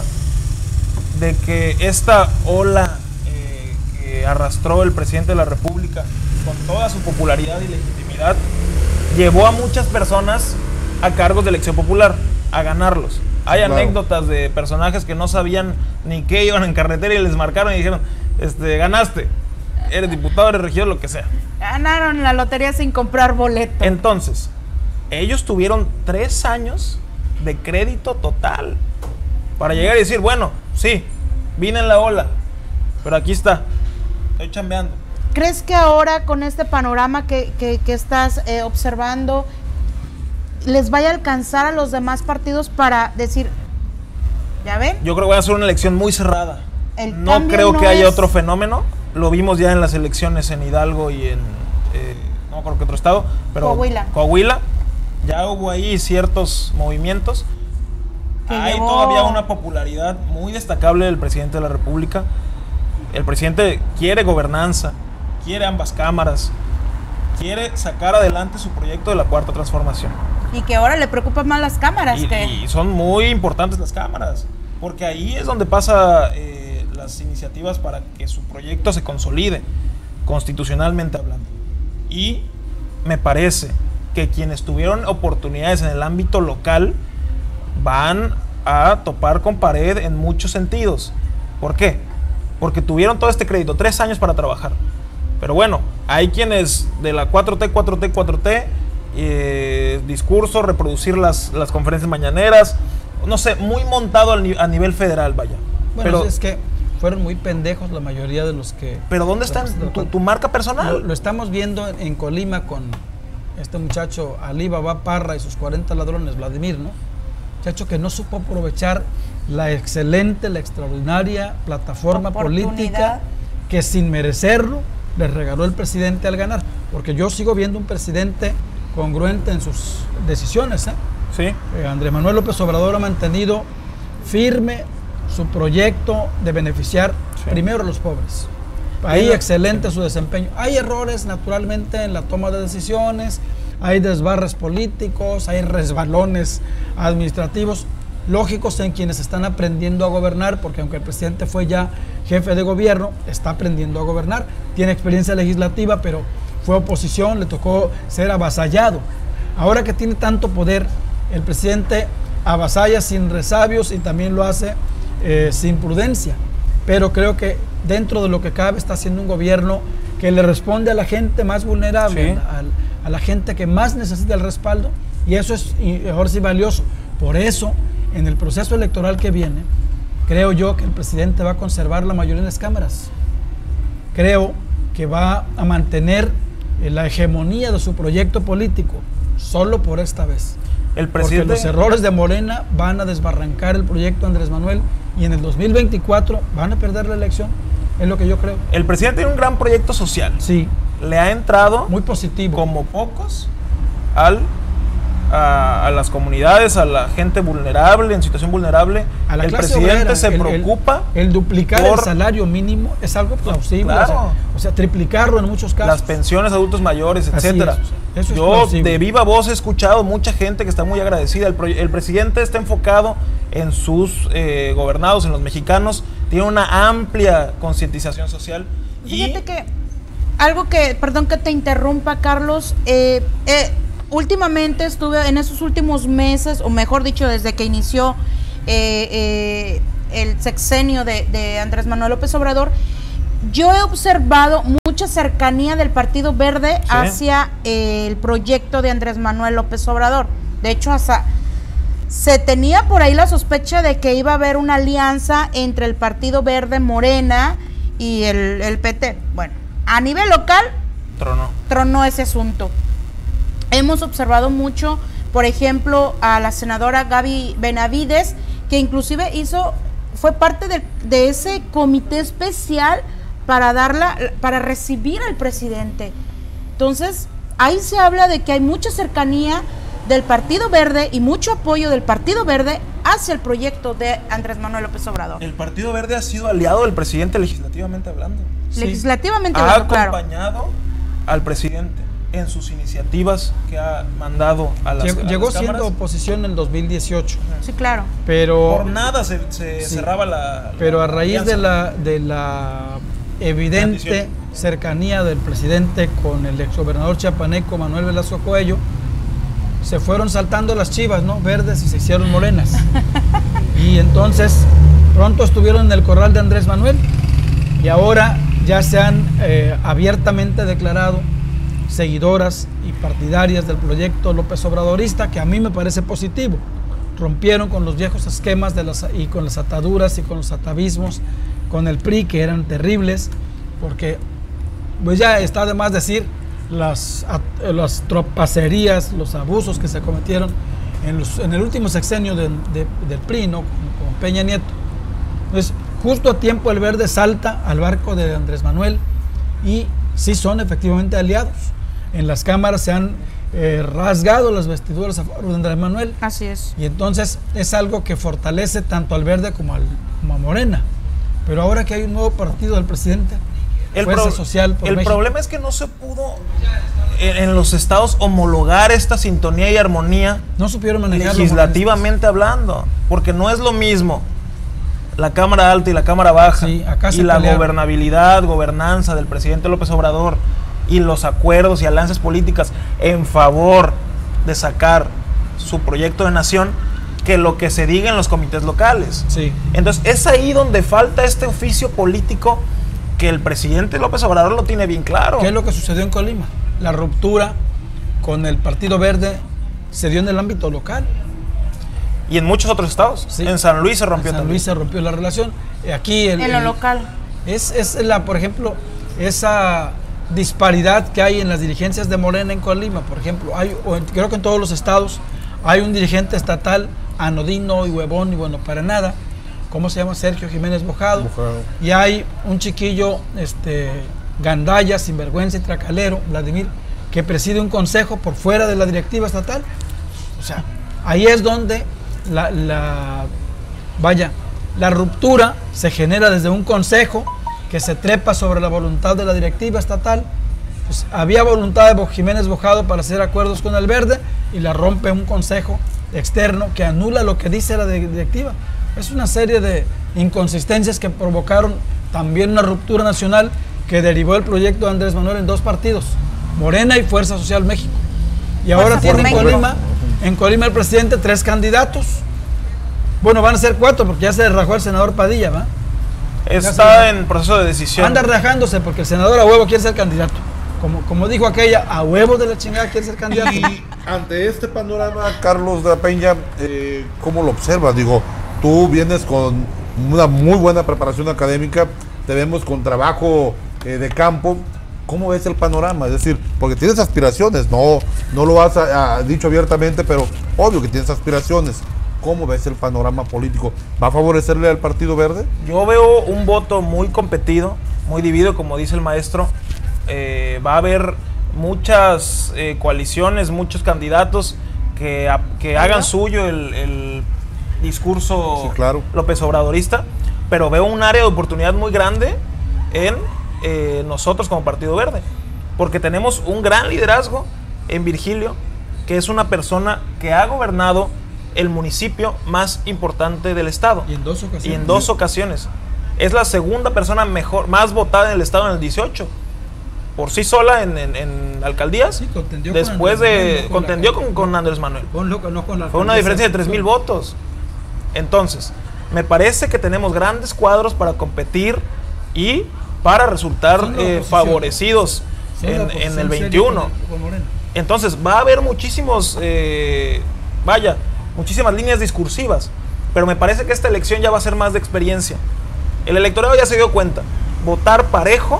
de que esta ola eh, que arrastró el presidente de la República con toda su popularidad y legitimidad llevó a muchas personas a cargos de elección popular, a ganarlos. Hay
Claro.
anécdotas de personajes que no sabían ni qué iban en carretera y les marcaron y dijeron, este, ganaste, eres diputado, eres regidor, lo que sea.
Ganaron la lotería sin comprar boleto.
Entonces, ellos tuvieron tres años de crédito total para llegar y decir, bueno, sí, vine en la ola, pero aquí está, estoy chambeando.
¿Crees que ahora con este panorama que, que, que estás eh, observando les vaya a alcanzar a los demás partidos para decir, ya ven?
Yo creo que va a ser una elección muy cerrada.
El
No
cambio
creo
no
que haya
es-
otro fenómeno. Lo vimos ya en las elecciones en Hidalgo y en, eh, no me acuerdo qué otro estado, pero
Coahuila.
Coahuila. Ya hubo ahí ciertos movimientos.
Que
Hay
llevó-
todavía una popularidad muy destacable del presidente de la República. El presidente quiere gobernanza, quiere ambas cámaras, quiere sacar adelante su proyecto de la Cuarta Transformación.
Y que ahora le preocupan más las cámaras
Y,
que...
y son muy importantes las cámaras, porque ahí es donde pasa eh, las iniciativas para que su proyecto se consolide, constitucionalmente hablando. Y me parece que quienes tuvieron oportunidades en el ámbito local van a topar con pared en muchos sentidos. ¿Por qué? Porque tuvieron todo este crédito, tres años para trabajar. Pero bueno, hay quienes de la cuatro T, cuatro T, cuatro T, eh, discurso, reproducir las, las conferencias mañaneras, no sé, muy montado al ni a nivel federal, vaya.
Bueno,
pero,
es que fueron muy pendejos la mayoría de los que...
Pero ¿dónde está tu, tu marca personal?
Lo, lo estamos viendo en, en Colima con este muchacho Ali Baba Parra y sus cuarenta ladrones, Vladimir, ¿no? Muchacho que no supo aprovechar la excelente, la extraordinaria plataforma política que sin merecerlo le regaló el presidente al ganar. Porque yo sigo viendo un presidente congruente en sus decisiones, ¿eh?
Sí.
Eh, Andrés Manuel López Obrador ha mantenido firme su proyecto de beneficiar sí. primero a los pobres. Ahí sí. excelente sí. su desempeño. Hay errores naturalmente en la toma de decisiones, hay desbarres políticos, hay resbalones administrativos, lógicos en quienes están aprendiendo a gobernar, porque aunque el presidente fue ya jefe de gobierno, está aprendiendo a gobernar, tiene experiencia legislativa, pero fue oposición, le tocó ser avasallado. Ahora que tiene tanto poder, el presidente avasalla sin resabios y también lo hace eh, sin prudencia, pero creo que dentro de lo que cabe está haciendo un gobierno que le responde a la gente más vulnerable, sí. a, a la gente que más necesita el respaldo, y eso es mejor sí valioso. Por eso, en el proceso electoral que viene, creo yo que el presidente va a conservar la mayoría en las cámaras. Creo que va a mantener la hegemonía de su proyecto político, solo por esta vez.
El presidente...
Porque los errores de Morena van a desbarrancar el proyecto Andrés Manuel y en el dos mil veinticuatro van a perder la elección, es lo que yo creo.
El presidente tiene un gran proyecto social.
Sí.
Le ha entrado...
Muy positivo.
Como pocos al... A, a las comunidades, a la gente vulnerable, en situación vulnerable.
A la
el
clase
presidente
obrera,
se
el,
preocupa
el, el duplicar
por,
el salario mínimo es algo plausible,
claro.
o, sea, o sea, triplicarlo en muchos casos.
Las pensiones a adultos mayores, etcétera.
Es, eso es
Yo
plausible.
De viva voz he escuchado mucha gente que está muy agradecida. El, el presidente está enfocado en sus eh, gobernados, en los mexicanos. Tiene una amplia concientización social.
Fíjate
y
que algo que, perdón que te interrumpa, Carlos, eh, eh, últimamente estuve en esos últimos meses, o mejor dicho, desde que inició eh, eh, el sexenio de, de Andrés Manuel López Obrador, yo he observado mucha cercanía del Partido Verde sí. hacia eh, el proyecto de Andrés Manuel López Obrador. De hecho, hasta se tenía por ahí la sospecha de que iba a haber una alianza entre el Partido Verde, Morena y el, el P T. Bueno, a nivel local,
tronó,
tronó ese asunto. Hemos observado mucho, por ejemplo, a la senadora Gaby Benavides, que inclusive hizo, fue parte de, de ese comité especial para darla, para recibir al presidente. Entonces, ahí se habla de que hay mucha cercanía del Partido Verde y mucho apoyo del Partido Verde hacia el proyecto de Andrés Manuel López Obrador.
El Partido Verde ha sido aliado del presidente legislativamente hablando.
Legislativamente
sí.
hablando,
ha acompañado claro. al presidente en sus iniciativas que ha mandado a las
Llegó,
a
llegó
las
siendo
cámaras.
Oposición en el dos mil dieciocho.
Sí, claro.
Pero
por nada se, se sí. cerraba la, la
Pero a raíz
alianza.
de la de la evidente cercanía del presidente con el exgobernador chiapaneco Manuel Velasco Coello, se fueron saltando las chivas, ¿no? Verdes y se hicieron morenas. Y entonces pronto estuvieron en el corral de Andrés Manuel y ahora ya se han eh, abiertamente declarado seguidoras y partidarias del proyecto López Obradorista, que a mí me parece positivo. Rompieron con los viejos esquemas de las, y con las ataduras y con los atavismos con el P R I, que eran terribles, porque pues ya está de más decir las, las tropacerías, los abusos que se cometieron en, los, en el último sexenio de, de, del P R I, ¿no? con, con Peña Nieto. Entonces, justo a tiempo el Verde salta al barco de Andrés Manuel y sí son efectivamente aliados. En las cámaras se han eh, rasgado las vestiduras a favor de Andrés Manuel.
Así es.
Y entonces es algo que fortalece tanto al Verde como, al, como a Morena. Pero ahora que hay un nuevo partido del presidente,
el
Fuerza
pro
Social por
El
México.
problema es que no se pudo en, en los estados homologar esta sintonía y armonía.
No supieron manejarlo
legislativamente hablando, porque no es lo mismo la Cámara Alta y la Cámara Baja,
sí, acá
y
se
la
pelearon.
gobernabilidad, gobernanza del presidente López Obrador y los acuerdos y alianzas políticas en favor de sacar su proyecto de nación, que lo que se diga en los comités locales.
Sí.
Entonces es ahí donde falta este oficio político que el presidente López Obrador lo tiene bien claro.
¿Qué es lo que sucedió en Colima? La ruptura con el Partido Verde se dio en el ámbito local.
Y en muchos otros estados.
Sí.
En San Luis se rompió
en San
también.
Luis se rompió la relación. Aquí el,
En lo
el-
local.
Es, es la, por ejemplo, esa disparidad que hay en las dirigencias de Morena en Colima. Por ejemplo, hay, o en- creo que en todos los estados hay un dirigente estatal anodino y huevón y bueno para nada. ¿Cómo se llama? Sergio Jiménez Bojado.
Bojado.
Y hay un chiquillo, este, gandalla, sinvergüenza y tracalero, Vladimir, que preside un consejo por fuera de la directiva estatal. O sea, ahí es donde la, la vaya, la ruptura se genera desde un consejo que se trepa sobre la voluntad de la directiva estatal. Pues había voluntad de Bo- Jiménez Bojado para hacer acuerdos con el Verde y la rompe un consejo externo que anula lo que dice la de- directiva. Es una serie de inconsistencias que provocaron también una ruptura nacional que derivó el proyecto de Andrés Manuel en dos partidos, Morena y Fuerza Social México. Y ahora
Fuerza
tiene
por
en
México.
Colima, en Colima el presidente tres candidatos. Bueno, van a ser cuatro porque ya se rajó el senador Padilla, ¿va?
Está en proceso de decisión.
Anda rajándose porque el senador a huevo quiere ser candidato. Como, como dijo aquella, a huevo de la chingada quiere ser candidato.
Y ante este panorama, Carlos de la Peña, eh, ¿cómo lo observas? Digo, tú vienes con una muy buena preparación académica, te vemos con trabajo eh, de campo. ¿Cómo ves el panorama? Es decir, porque tienes aspiraciones, no, no lo has ah, dicho abiertamente, pero obvio que tienes aspiraciones. ¿Cómo ves el panorama político? ¿Va a favorecerle al Partido Verde?
Yo veo un voto muy competido, muy dividido, como dice el maestro. Eh, va a haber muchas eh, coaliciones, muchos candidatos que, a- que hagan suyo el, el discurso
Sí, claro.
López Obradorista, pero veo un área de oportunidad muy grande en eh, nosotros como Partido Verde, porque tenemos un gran liderazgo en Virgilio, que es una persona que ha gobernado el municipio más importante del estado.
Y en dos ocasiones.
Y en dos ocasiones. Es la segunda persona mejor, más votada en el estado en el dieciocho. Por sí sola en, en, en alcaldías.
Sí, contendió con
después
Andrés
de.
Manuel, no con la
contendió
calle.
con, con Andrés Manuel.
Con lo- no con la
Fue una
alcaldesa.
diferencia de tres mil votos. Entonces, me parece que tenemos grandes cuadros para competir y para resultar
Son la
eh,
oposición.
favorecidos
Son la
en,
oposición
en el
seria
veintiuno.
con- con Morena.
Entonces, va a haber muchísimos, eh, vaya, muchísimas líneas discursivas, pero me parece que esta elección ya va a ser más de experiencia. El electorado ya se dio cuenta, votar parejo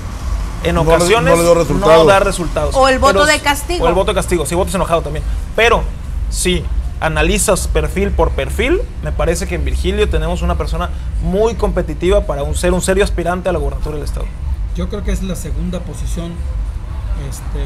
en
No le-
ocasiones
no le dio resultados.
da resultados.
O el voto
Pero-
de castigo.
O el voto de castigo, sí, votos enojado también. Pero si analizas perfil por perfil, me parece que en Virgilio tenemos una persona muy competitiva para un, ser un serio aspirante a la gobernatura del estado.
Yo creo que es la segunda posición, este,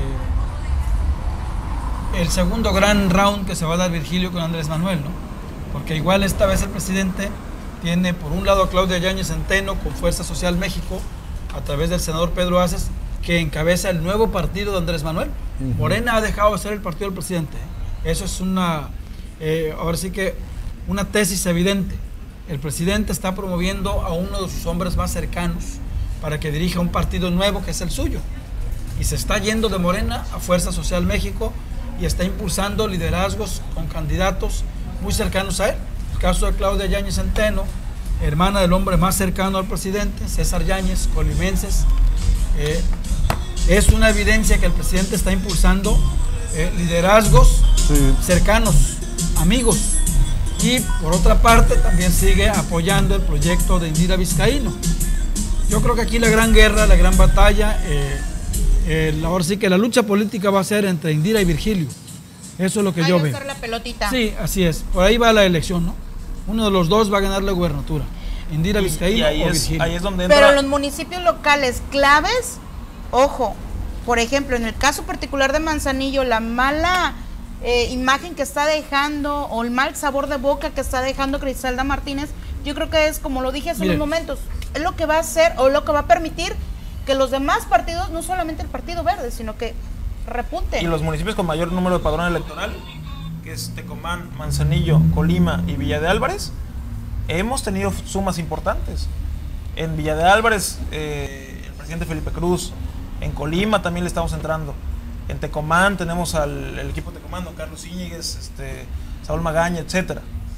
el segundo gran round que se va a dar Virgilio con Andrés Manuel, ¿no? Porque igual esta vez el presidente tiene por un lado a Claudia Yáñez Centeno con Fuerza Social México a través del senador Pedro Aces, que encabeza el nuevo partido de Andrés Manuel. Morena ha dejado de ser el partido del presidente. Eso es una, eh, ahora sí que una tesis evidente. El presidente está promoviendo a uno de sus hombres más cercanos para que dirija un partido nuevo que es el suyo. Y se está yendo de Morena a Fuerza Social México y está impulsando liderazgos con candidatos muy cercanos a él. El caso de Claudia Yáñez Centeno, hermana del hombre más cercano al presidente, César Yáñez, colimenses. Eh, es una evidencia que el presidente está impulsando eh, liderazgos
Sí.
cercanos, amigos. Y por otra parte también sigue apoyando el proyecto de Indira Vizcaíno. Yo creo que aquí la gran guerra, la gran batalla, eh, eh, ahora sí que la lucha política va a ser entre Indira y Virgilio. Eso es lo que
Ahí
yo
va a
veo.
ser la pelotita.
Sí, así es. Por ahí va la elección, ¿no? Uno de los dos va a ganar la gubernatura. Indira
Y,
Vizcaíno
y ahí,
o
es,
Virgilio.
ahí es donde entra.
Pero en los municipios locales claves, ojo, por ejemplo, en el caso particular de Manzanillo, la mala eh, imagen que está dejando o el mal sabor de boca que está dejando Griselda Martínez, yo creo que es, como lo dije hace
Mire.
unos momentos, es lo que va a hacer o lo que va a permitir que los demás partidos, no solamente el Partido Verde, sino que repunten.
Y los municipios con mayor número de padrón electoral, que es Tecomán, Manzanillo, Colima y Villa de Álvarez, hemos tenido sumas importantes. En Villa de Álvarez, eh, el presidente Felipe Cruz. En Colima también le estamos entrando. En Tecomán tenemos al el equipo de Tecomán, don Carlos Íñiguez, este, Saúl Magaña, etcétera.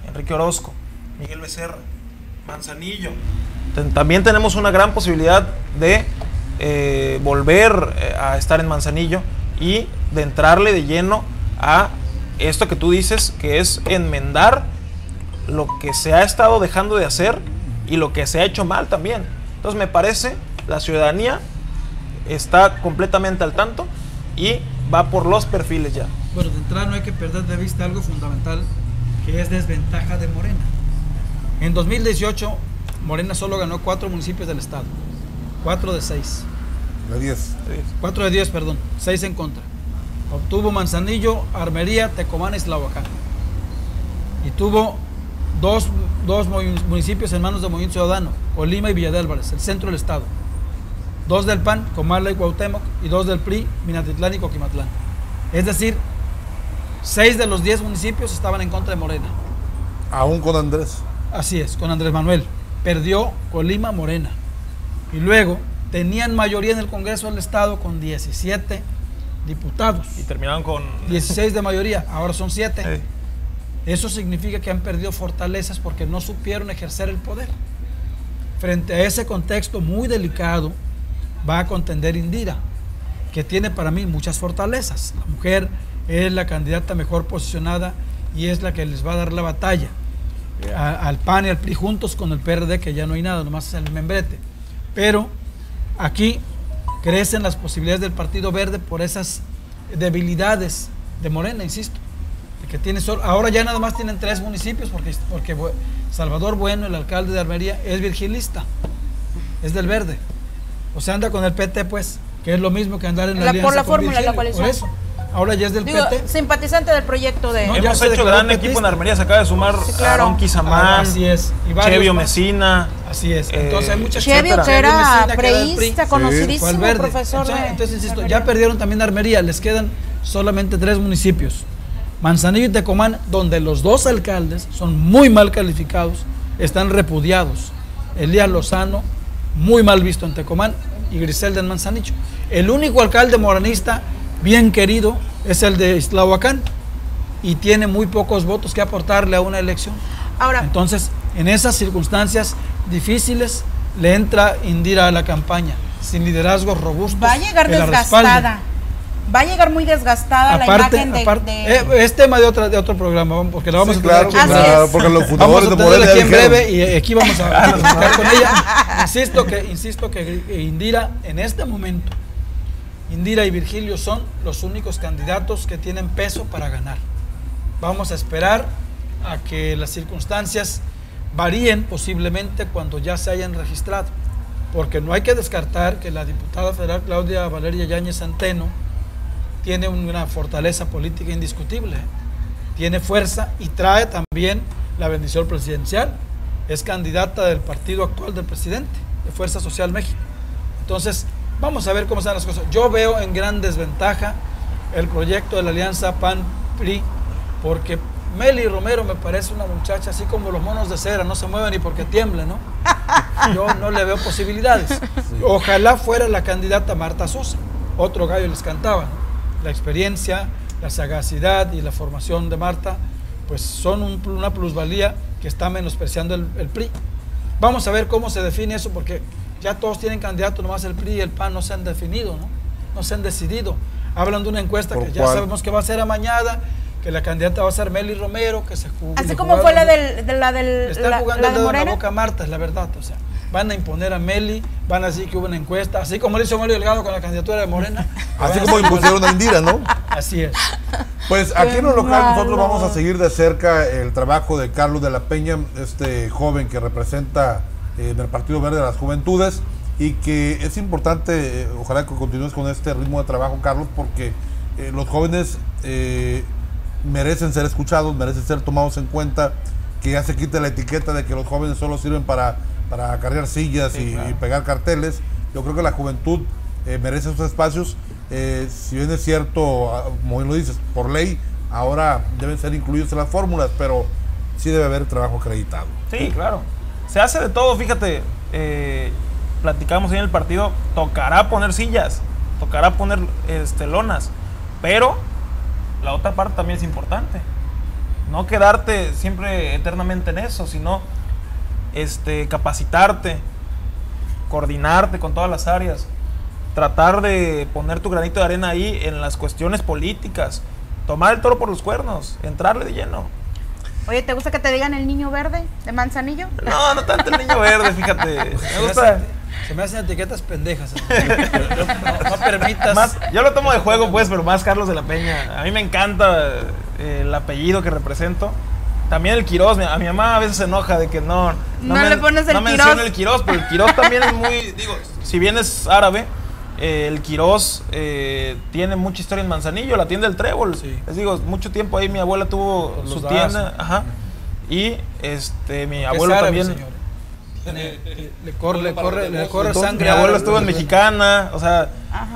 Enrique Orozco, Miguel Becerra, Manzanillo. También tenemos una gran posibilidad de eh, volver eh, a estar en Manzanillo y de entrarle de lleno a esto que tú dices, que es enmendar lo que se ha estado dejando de hacer y lo que se ha hecho mal también. Entonces me parece, la ciudadanía está completamente al tanto y va por los perfiles ya.
Bueno, de entrada no hay que perder de vista algo fundamental, que es desventaja de Morena. En dos mil dieciocho, Morena solo ganó cuatro municipios del estado, cuatro de seis.
De diez.
Cuatro de diez, perdón, seis en contra. Obtuvo Manzanillo, Armería, Tecomán y Tlahuacán. Y tuvo dos, dos municipios en manos del Movimiento Ciudadano, Colima y Villa de Álvarez, el centro del estado. Dos del P A N, Comala y Cuauhtémoc, y dos del P R I, Minatitlán y Coquimatlán. Es decir, seis de los diez municipios estaban en contra de Morena.
Aún con Andrés.
Así es, con Andrés Manuel. Perdió Colima, Morena. Y luego tenían mayoría en el Congreso del Estado con diecisiete diputados.
Y terminaron con...
dieciséis de mayoría, ahora son siete.
Sí.
Eso significa que han perdido fortalezas porque no supieron ejercer el poder. Frente a ese contexto muy delicado, va a contender Indira, que tiene para mí muchas fortalezas. La mujer es la candidata mejor posicionada y es la que les va a dar la batalla a, al P A N y al P R I juntos con el P R D, que ya no hay nada, nomás es el membrete. Pero aquí crecen las posibilidades del Partido Verde por esas debilidades de Morena, insisto, de que tiene solo, ahora ya nada más tienen tres municipios porque, porque Salvador Bueno, el alcalde de Armería, es virgilista, es del Verde. O sea, anda con el P T, pues, que es lo mismo que andar en la, la alianza
por la
con
fórmula,
Virgilio.
la coalición.
Por eso, ahora ya es del
Digo,
P T.
simpatizante del proyecto de...
No, ya
Hemos
se
hecho
declaró
gran
petista.
equipo en Armería, se acaba de sumar
Sí, claro.
Aarón Quizamán,
Así es. Y varios
Chevio
más.
Mesina.
Así es. Entonces
eh,
hay muchas
Chevio,
etcétera.
que era
Mesina, que era del P R I.
preísta,
Sí,
conocidísimo,
fue al Verde.
profesor
Entonces,
de
entonces insisto,
Armería.
ya perdieron también Armería, les quedan solamente tres municipios, Manzanillo y Tecomán, donde los dos alcaldes son muy mal calificados, están repudiados. Elías Lozano, muy mal visto en Tecomán, y Griselda en Manzanillo. El único alcalde moranista bien querido es el de Tlahuacán y tiene muy pocos votos que aportarle a una elección.
Ahora,
Entonces, en esas circunstancias difíciles, le entra Indira a la campaña, sin liderazgos robustos.
va a llegar
que la
desgastada.
respalden.
Va a llegar muy desgastada
Aparte,
la imagen de...
aparte
de-
eh, es tema de, otra, de otro programa, vamos, porque la vamos
Sí,
a tener
claro,
aquí.
Así
claro,
es.
porque los
Vamos
fundadores
a
de
tenerla
Morena
aquí en
dijeron,
breve y eh, aquí vamos a platicar con ella. Insisto que, insisto que Indira, en este momento, Indira y Virgilio son los únicos candidatos que tienen peso para ganar. Vamos a esperar a que las circunstancias varíen posiblemente cuando ya se hayan registrado, porque no hay que descartar que la diputada federal Claudia Valeria Yáñez Centeno tiene una fortaleza política indiscutible, tiene fuerza y trae también la bendición presidencial. Es candidata del partido actual del presidente, de Fuerza Social México. Entonces, vamos a ver cómo están las cosas. Yo veo en gran desventaja el proyecto de la alianza P A N P R I, porque Meli Romero me parece una muchacha así como los monos de cera, no se mueve ni porque tiemble, ¿no? Yo no le veo posibilidades. Ojalá fuera la candidata Marta Sosa, otro gallo les cantaba, ¿no? La experiencia, la sagacidad y la formación de Marta, pues son un, una plusvalía que está menospreciando el, el P R I. Vamos a ver cómo se define eso, porque ya todos tienen candidato, nomás el P R I y el P A N no se han definido, ¿no? No se han decidido. Hablan de una encuesta que ya
cuál?
sabemos que va a ser amañada, que la candidata va a ser Meli Romero, que se jugó.
Así como fue la del, de la del
Están
la,
jugando
la
el
de
dedo en la
Morena.
boca a Marta, es la verdad. O sea, van a imponer a Meli, van a decir que hubo una encuesta, así como lo hizo Mario Delgado con la candidatura de Morena.
así como impusieron a Indira, ¿no?
Así es.
Pues aquí en lo
Qué
local nosotros
malo.
vamos a seguir de cerca el trabajo de Carlos de la Peña, este joven que representa eh, en el Partido Verde de las Juventudes, y que es importante, eh, ojalá que continúes con este ritmo de trabajo, Carlos, porque eh, los jóvenes eh, merecen ser escuchados, merecen ser tomados en cuenta, que ya se quite la etiqueta de que los jóvenes solo sirven para, para cargar sillas
Sí,
y,
claro.
y pegar carteles. Yo creo que la juventud eh, merece esos espacios. Eh, si bien es cierto, ah, como bien lo dices, por ley ahora deben ser incluidos en las fórmulas, pero sí debe haber trabajo acreditado.
Sí, claro. Se hace de todo, fíjate. Eh, platicamos en el partido, tocará poner sillas, tocará poner este, lonas, pero la otra parte también es importante. no quedarte siempre eternamente en eso, sino este, capacitarte, coordinarte con todas las áreas, tratar de poner tu granito de arena ahí en las cuestiones políticas, tomar el toro por los cuernos, entrarle de lleno.
Oye, ¿te gusta que te digan el niño verde de Manzanillo?
No, no tanto el niño verde, fíjate. Me gusta.
Se me hacen etiquetas pendejas. No, no, no permitas.
Más, yo lo tomo de juego, pues, pero más Carlos de la Peña. A mí me encanta eh, el apellido que represento. También el Quirós. A mi mamá a veces se enoja de que no.
No, no le pones el
no
Quirós.
No menciono el Quirós, pero el Quirós también es muy. Digo, si bien es árabe, eh, el Quirós eh, tiene mucha historia en Manzanillo, la tienda del Trébol. Sí. Les digo, mucho tiempo ahí mi abuela tuvo Los su das. tienda. Ajá. Y este, mi abuelo árabe, también. Señor.
Le, le corre, le corre, le corre sangre.
Mi abuelo estuvo en Mexicana, o sea,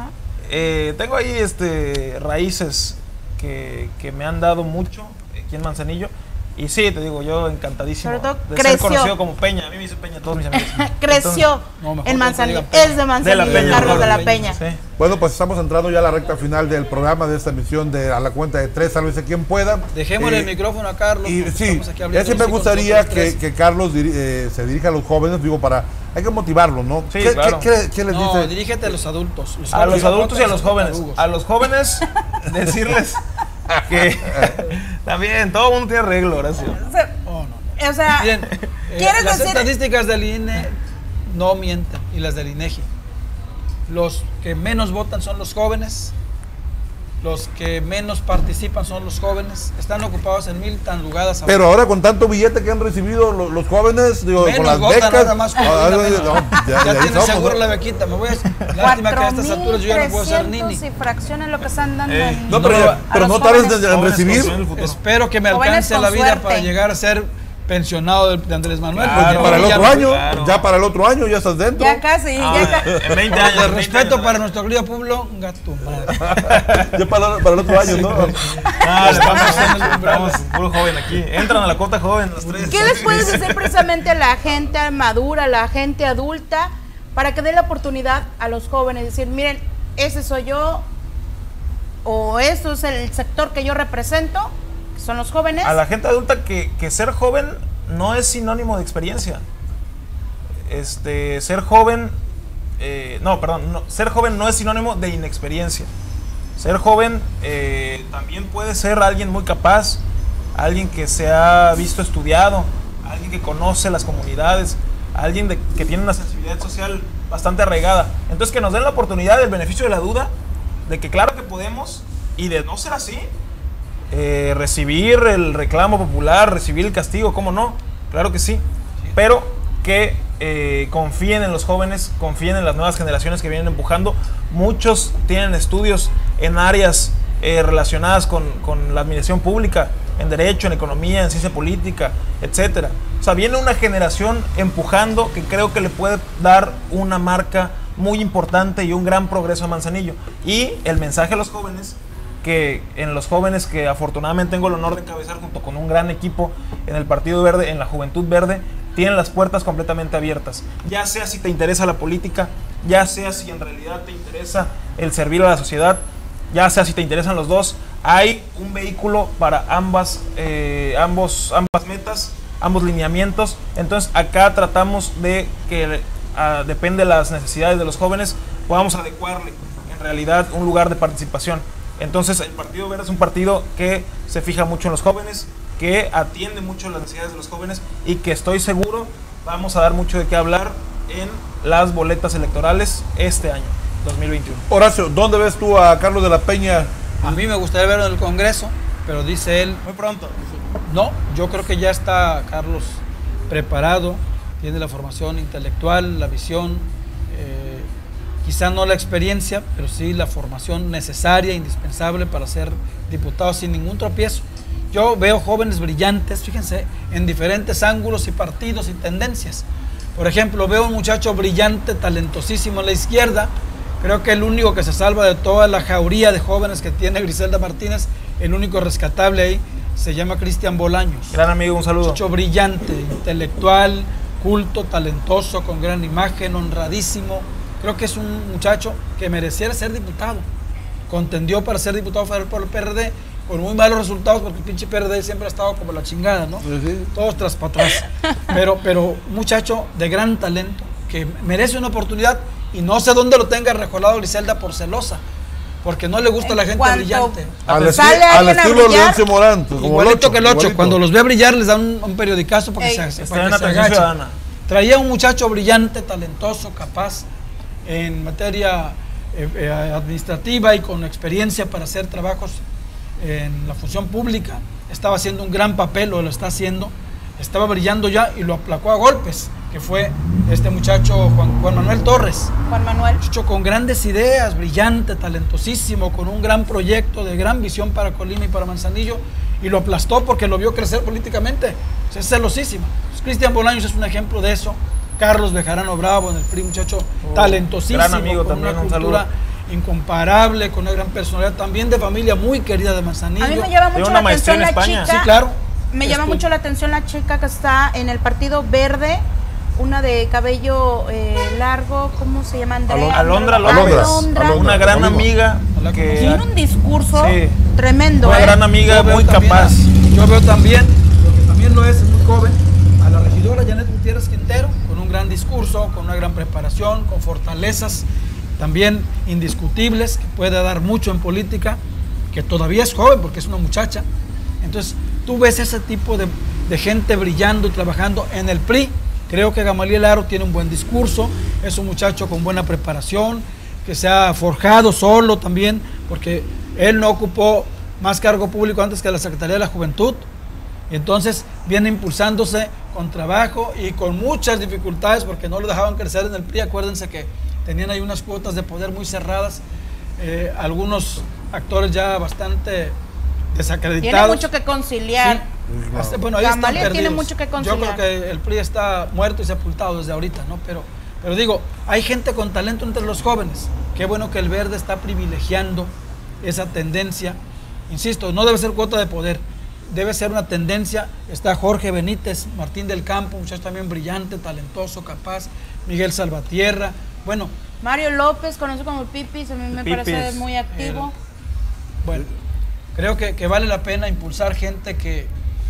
eh, tengo ahí este raíces que, que me han dado mucho aquí en Manzanillo. Y sí, te digo, yo encantadísimo de creció. ser conocido como Peña. A mí me dice Peña todos mis amigos.
Creció Entonces, no, en Manzanillo, es de Manzanillo, de la Carlos de la Peña.
Sí.
Bueno, pues estamos entrando ya a la recta final del programa, de esta emisión de A la Cuenta de Tres, sálvese quien pueda.
Dejémosle eh, el micrófono a Carlos.
Y, sí, ya sí me gustaría que, que Carlos diri eh, se dirija a los jóvenes, digo, para, hay que motivarlos, ¿no?
Sí,
¿Qué,
claro.
¿qué, qué, qué les
no,
dice?
dirígete a los adultos. Los
a los adultos y a los jóvenes. A los jóvenes, decirles que también todo el mundo tiene arreglo, Horacio.
Oh, no.
O sea,
Miren,
¿quieres
eh, las
decir?
estadísticas del I N E no mienten, y las del INEGI. Los que menos votan son los jóvenes, los que menos participan son los jóvenes, están ocupados en mil tan lugadas.
Pero ahora con tanto billete que han recibido los, los jóvenes, digo,
menos
con las
votan,
becas,
nada más,
ah,
no,
ya,
ya, ya tienen seguro
¿no?
la bequita, me voy a lástima que a estas alturas yo ya no puedo ser nini.
Y fracciones lo que están dando.
Eh,
en,
no, pero,
a
pero no tardes en recibir.
Espero que me alcance la vida para llegar a ser pensionado de, de Andrés Manuel.
Claro, para el otro
ya,
año,
claro.
ya para el otro año ya estás dentro.
Ya casi,
ah,
ya casi.
En veinte años.
De respeto para nuestro querido pueblo, gato madre.
Ya para, para el otro año, ¿no?
Ah, estamos, estamos puro joven aquí. Entran a la cuota joven los tres.
¿Qué les puedes decir precisamente a la gente madura, a la gente adulta, para que dé la oportunidad a los jóvenes? Decir, miren, ese soy yo, o esto es el sector que yo represento, que son los jóvenes.
A la gente adulta que, que ser joven no es sinónimo de experiencia. Este, ser joven, eh, no, perdón, no, ser joven no es sinónimo de inexperiencia. Ser joven eh, también puede ser alguien muy capaz, alguien que se ha visto estudiado, alguien que conoce las comunidades, alguien de, que tiene una sensibilidad social bastante arraigada. Entonces, que nos den la oportunidad del beneficio de la duda, de que claro que podemos, y de no ser así, eh, recibir el reclamo popular, recibir el castigo, ¿cómo no? Claro que sí, pero que eh, confíen en los jóvenes, confíen en las nuevas generaciones que vienen empujando. Muchos tienen estudios en áreas eh, relacionadas con, con la administración pública, en derecho, en economía, en ciencia política, etcétera. O sea, viene una generación empujando que creo que le puede dar una marca muy importante y un gran progreso a Manzanillo. Y el mensaje a los jóvenes, que en los jóvenes que afortunadamente tengo el honor de encabezar junto con un gran equipo en el Partido Verde, en la Juventud Verde, tienen las puertas completamente abiertas. Ya sea si te interesa la política, ya sea si en realidad te interesa el servir a la sociedad, ya sea si te interesan los dos, hay un vehículo para ambas, eh, ambos, ambas metas, ambos lineamientos. Entonces acá tratamos de que, uh, depende de las necesidades de los jóvenes, podamos adecuarle en realidad un lugar de participación. Entonces el Partido Verde es un partido que se fija mucho en los jóvenes, que atiende mucho las necesidades de los jóvenes y que estoy seguro vamos a dar mucho de qué hablar en las boletas electorales este año, dos mil veintiuno.
Horacio, ¿dónde ves tú a Carlos de la Peña?
A mí me gustaría verlo en el Congreso, pero dice él...
Muy pronto.
No, yo creo que ya está Carlos preparado, tiene la formación intelectual, la visión, eh, quizá no la experiencia, pero sí la formación necesaria, indispensable para ser diputado sin ningún tropiezo. Yo veo jóvenes brillantes, fíjense, en diferentes ángulos y partidos y tendencias. Por ejemplo, veo un muchacho brillante, talentosísimo en la izquierda. Creo que el único que se salva de toda la jauría de jóvenes que tiene Griselda Martínez, el único rescatable ahí, se llama Cristian Bolaños.
Gran amigo, un saludo.
Muchacho brillante, intelectual, culto, talentoso, con gran imagen, honradísimo. Creo que es un muchacho que mereciera ser diputado. Contendió para ser diputado federal por el P R D, con muy malos resultados, porque el pinche P R D siempre ha estado como la chingada, ¿no?
Sí, sí.
Todos tras para atrás. Pero, pero muchacho de gran talento, que merece una oportunidad, y no sé dónde lo tenga recolado Griselda por celosa, porque no le gusta a la gente
cuanto
brillante.
Al, esti
Sale
al
alguien a
estilo
brillar,
Leoncio Morán, como
Igualito
el ocho,
que el ocho,
igualito.
cuando los ve brillar les dan un, un periodicazo para que
Ey,
se,
está
para
en
que se
atención
agache.
ciudadana.
Traía un muchacho brillante, talentoso, capaz en materia eh, eh, administrativa y con experiencia para hacer trabajos en la función pública. Estaba haciendo un gran papel, o lo está haciendo. Estaba brillando ya y lo aplacó a golpes, que fue este muchacho Juan, Juan Manuel Torres.
Juan Manuel.
Muchacho con grandes ideas, brillante, talentosísimo, con un gran proyecto, de gran visión para Colima y para Manzanillo, y lo aplastó porque lo vio crecer políticamente. O sea, es celosísimo. Pues Cristian Bolaños es un ejemplo de eso. Carlos Bejarano Bravo en el P R I, muchacho
Oh,
talentosísimo,
gran amigo
con
también,
una
un
cultura
saludo.
incomparable, con una gran personalidad, también de familia muy querida de Manzanillo.
A mí me llama mucho
una
la atención
maestría en
la
España.
chica.
Sí, claro.
Me llama
Estu-
mucho la atención la chica que está en el Partido Verde, una de cabello eh, largo, ¿cómo se llama? Andrea.
Alondra López.
Alondra.
Alondra.
Una gran
Colima.
amiga
Hola,
que
Tiene un discurso
Sí.
tremendo.
Una
¿eh?
gran amiga,
Yo veo
muy
también
capaz.
a- yo veo también, lo que también lo es, es muy joven, a la regidora Janet Gutiérrez Quintero, con un gran discurso, con una gran preparación, con fortalezas también indiscutibles, que puede dar mucho en política, que todavía es joven porque es una muchacha. Entonces, tú ves ese tipo de, de gente brillando y trabajando en el P R I. Creo que Gamaliel Aro tiene un buen discurso, es un muchacho con buena preparación, que se ha forjado solo también, porque él no ocupó más cargo público antes que la Secretaría de la Juventud. Y entonces viene impulsándose con trabajo y con muchas dificultades, porque no lo dejaban crecer en el P R I. Acuérdense que tenían ahí unas cuotas de poder muy cerradas, eh, algunos actores ya bastante desacreditados.
Tiene mucho que conciliar.
Sí. Hasta- bueno, ahí están
Gamaliel tiene
perdidos.
mucho que
Yo
conciliar.
creo que el P R I está muerto y sepultado desde ahorita, ¿no? Pero, pero digo, hay gente con talento entre los jóvenes. Qué bueno que el Verde está privilegiando esa tendencia. Insisto, no debe ser cuota de poder, debe ser una tendencia. Está Jorge Benítez, Martín del Campo, un muchacho también brillante, talentoso, capaz. Miguel Salvatierra. Bueno,
Mario López, conocido como Pipis, a mí me
Pipis.
parece muy activo.
Bueno, creo que, que vale la pena impulsar gente que,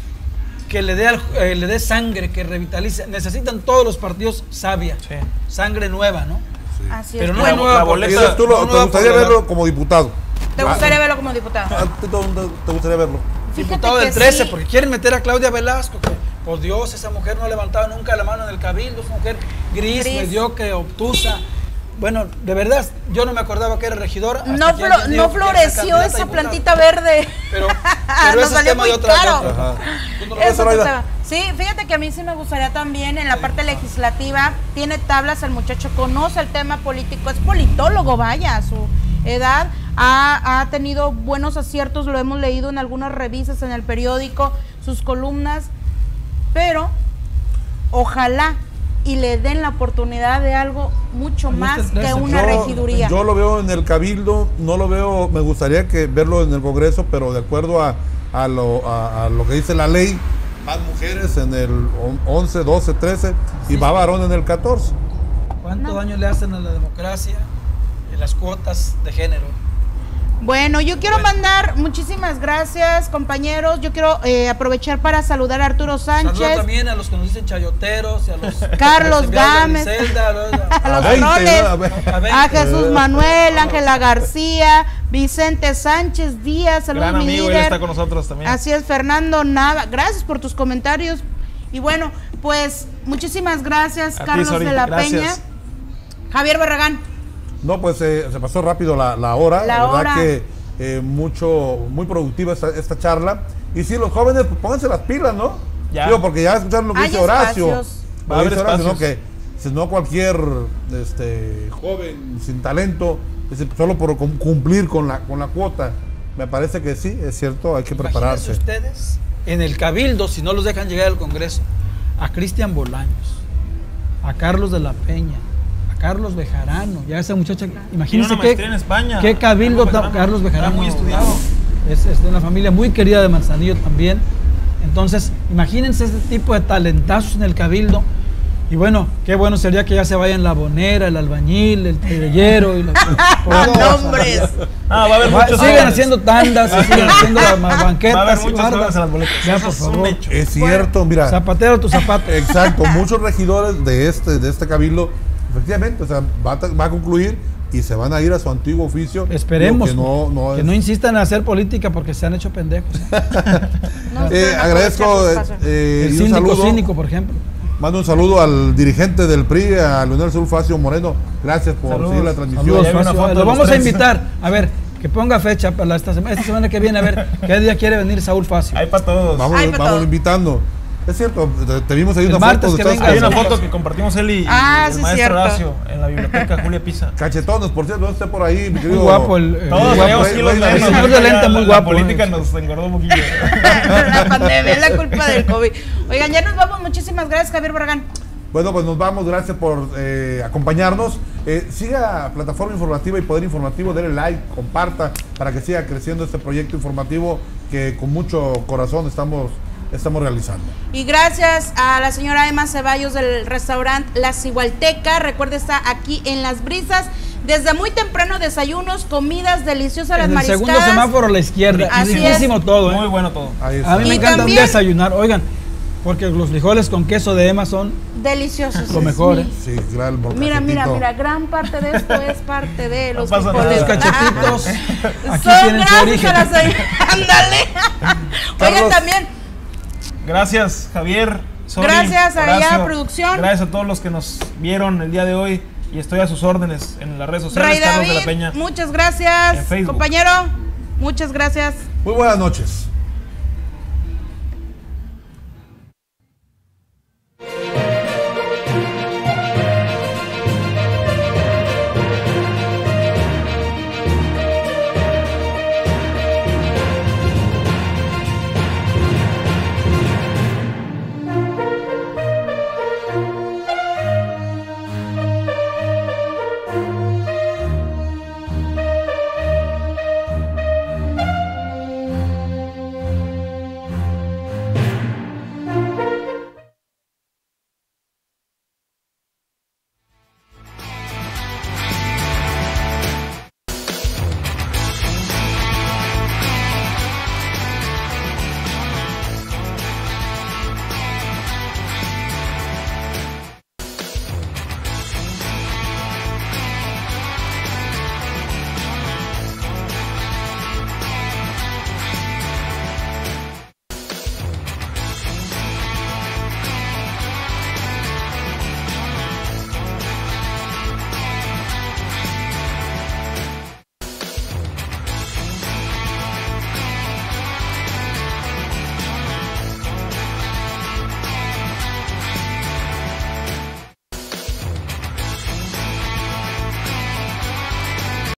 que le dé al- eh, le dé sangre, que revitalice. Necesitan todos los partidos sabia,
Sí.
sangre nueva, ¿no?
Así
Pero
es.
no
La-
la nueva
la
por-
boleta-
Entonces, tú lo-
no
¿te
nueva
gustaría
por la-
verlo como diputado?
¿Te gustaría verlo como diputado?
¿A ti dónde te gustaría verlo?
Fíjate
Diputado
que
del trece,
sí.
porque quieren meter a Claudia Velasco, que por Dios, esa mujer no ha levantado nunca la mano en el cabildo, es una mujer gris,
Gris.
mediocre, obtusa. Bueno, de verdad, yo no me acordaba que era regidora. hasta
No,
que
flo-
alguien dijo
no
que quiere ser
floreció
candidata a
esa
diputada.
plantita verde.
Pero, pero
Nos
ese es
salió
tema de
muy
otra, de
caro.
otra-
Ajá.
Tú no lo
Eso
ves,
te
Zoraida.
estaba- Sí, fíjate que a mí sí me gustaría también en la parte legislativa, tiene tablas el muchacho, conoce el tema político, es politólogo, vaya, a su edad, ha, ha tenido buenos aciertos, lo hemos leído en algunas revistas, en el periódico, sus columnas, pero ojalá y le den la oportunidad de algo mucho
Ahí
más
está el
que
trece.
una
Yo-
regiduría.
Yo lo veo en el Cabildo, no lo veo, me gustaría que verlo en el Congreso, pero de acuerdo a, a, lo, a, a lo que dice la ley, más mujeres en el on- once, doce, trece y va varón en el catorce.
¿Cuánto
No.
daño le hacen a la democracia en las cuotas de género?
Bueno, yo quiero
Bueno.
mandar muchísimas gracias, compañeros. Yo quiero eh, aprovechar para saludar a Arturo
Saludo
Sánchez,
también a los que nos dicen chayoteros y a los
Carlos
a los enviados de
Gámez.
Griselda, a los-
a los
veinte,
roles,
¿no? A ver.
a veinte.
a Jesús Manuel, Ángela García, Vicente Sánchez Díaz, saludos
Gran
mi
amigo, él
líder.
está con nosotros también.
Así es, Fernando Nava, gracias por tus comentarios. Y bueno, pues muchísimas gracias,
A ti,
Carlos
Sori,
de la
gracias.
Peña. Javier Barragán.
No, pues eh, se pasó rápido la, la hora.
La
La, verdad
hora.
que eh, mucho, muy productiva esta, esta charla. Y sí, los jóvenes, pues pónganse las pilas, ¿no?
Ya.
Digo, porque ya escucharon lo que
Hay
dice Horacio.
espacios.
Lo
Va a
que
haber
dice Horacio, ¿no?
espacios.
Que si no cualquier este, joven sin talento, es decir, solo por cum- cumplir con la, con la cuota. Me parece que sí, es cierto, hay que
Imagínense
prepararse.
ustedes en el Cabildo, si no los dejan llegar al Congreso, a Cristian Bolaños, a Carlos de la Peña, a Carlos Bejarano, ya esa muchacha,
Tiene
imagínense
una
qué,
maestría en España.
qué Cabildo,
Carlos
ta-
Bejarano.
Carlos Bejarano,
Está muy estudiado.
es, es de una familia muy querida de Manzanillo también. Entonces, imagínense este tipo de talentazos en el Cabildo Y bueno, qué bueno sería que ya se vayan la bonera, el albañil, el trillero y la...
¡Nombres!
Ah, va a haber
Va-
muchos
Siguen
jóvenes.
haciendo tandas, y siguen haciendo las banquetas.
Va a haber
y
muchos
bardas.
jóvenes en las boletas.
Ya,
Eso
por
es un
favor.
hecho.
Es cierto, mira.
Zapatero tu zapato.
Exacto, muchos regidores de este, de este cabildo, efectivamente, o sea, va a, va a concluir y se van a ir a su antiguo oficio.
Esperemos
Lo que no, no
que
es-
no insistan en hacer política porque se han hecho pendejos.
No,
Eh,
pero no
agradezco
aprovechar sus pasos.
eh,
El
y un
síndico
saludo.
cínico, por ejemplo.
Mando un saludo al dirigente del P R I, a Leonel Saúl Facio Moreno. Gracias por
Saludos.
seguir la transmisión.
Saludos,
ya vi una
Facio.
foto de
Lo
los
vamos a
tres.
invitar. A ver, que ponga fecha para la- esta, semana, esta semana que viene. A ver, ¿qué día quiere venir Saúl Facio?
Hay para todos.
Vamos,
Ay, para
vamos
todo.
invitando. Es cierto, te, te vimos ahí
El
una
martes
foto.
que
donde
venga.
Hay
estás-
una foto que compartimos él y, y
Ah,
el
sí,
maestro
cierto.
Horacio en la biblioteca Julia Pisa.
Cachetones, por cierto, no esté por ahí, mi
Muy
querido.
guapo el, el
Todos
guapo.
traíamos
Rey-
kilos
Rey-
menos.
Rey-
señor de lente, muy
La
guapo,
política
eh.
nos engordó un poquillo.
La pandemia es la culpa del COVID. Oigan, ya nos vamos. Muchísimas gracias, Javier Barragán.
Bueno, pues nos vamos, gracias por eh, acompañarnos. Eh, siga Plataforma Informativa y Poder Informativo, denle like, comparta para que siga creciendo este proyecto informativo que con mucho corazón estamos, estamos realizando.
Y gracias a la señora Emma Ceballos del restaurante La Cigualteca. Recuerde, está aquí en Las Brisas. Desde muy temprano, desayunos, comidas deliciosas, las
En el
mariscadas.
segundo semáforo a la izquierda.
Así
Riquísimo
es.
todo, ¿eh?
Muy bueno todo.
Ahí está.
A mí me
Y
encanta
también-
un desayunar. Oigan, porque los frijoles con queso de Emma son
Deliciosos.
lo
es
mejor,
mi-
¿eh?
Sí, claro, el
Mira, mira,
molcajetito.
mira, gran parte de esto es parte de los
pasa nada.
frijoles.
Los cachetitos. Aquí
Son
tienen su
gracias
origen.
a la señora. Ándale. Oigan,
Carlos.
también.
Gracias, Javier. Sori,
Gracias a
Horacio.
Allá Producción.
Gracias a todos los que nos vieron el día de hoy. Y estoy a sus órdenes en las redes sociales.
Rey
Carlos de la
David,
Peña.
muchas gracias.
En Facebook.
Compañero, muchas gracias.
Muy buenas noches.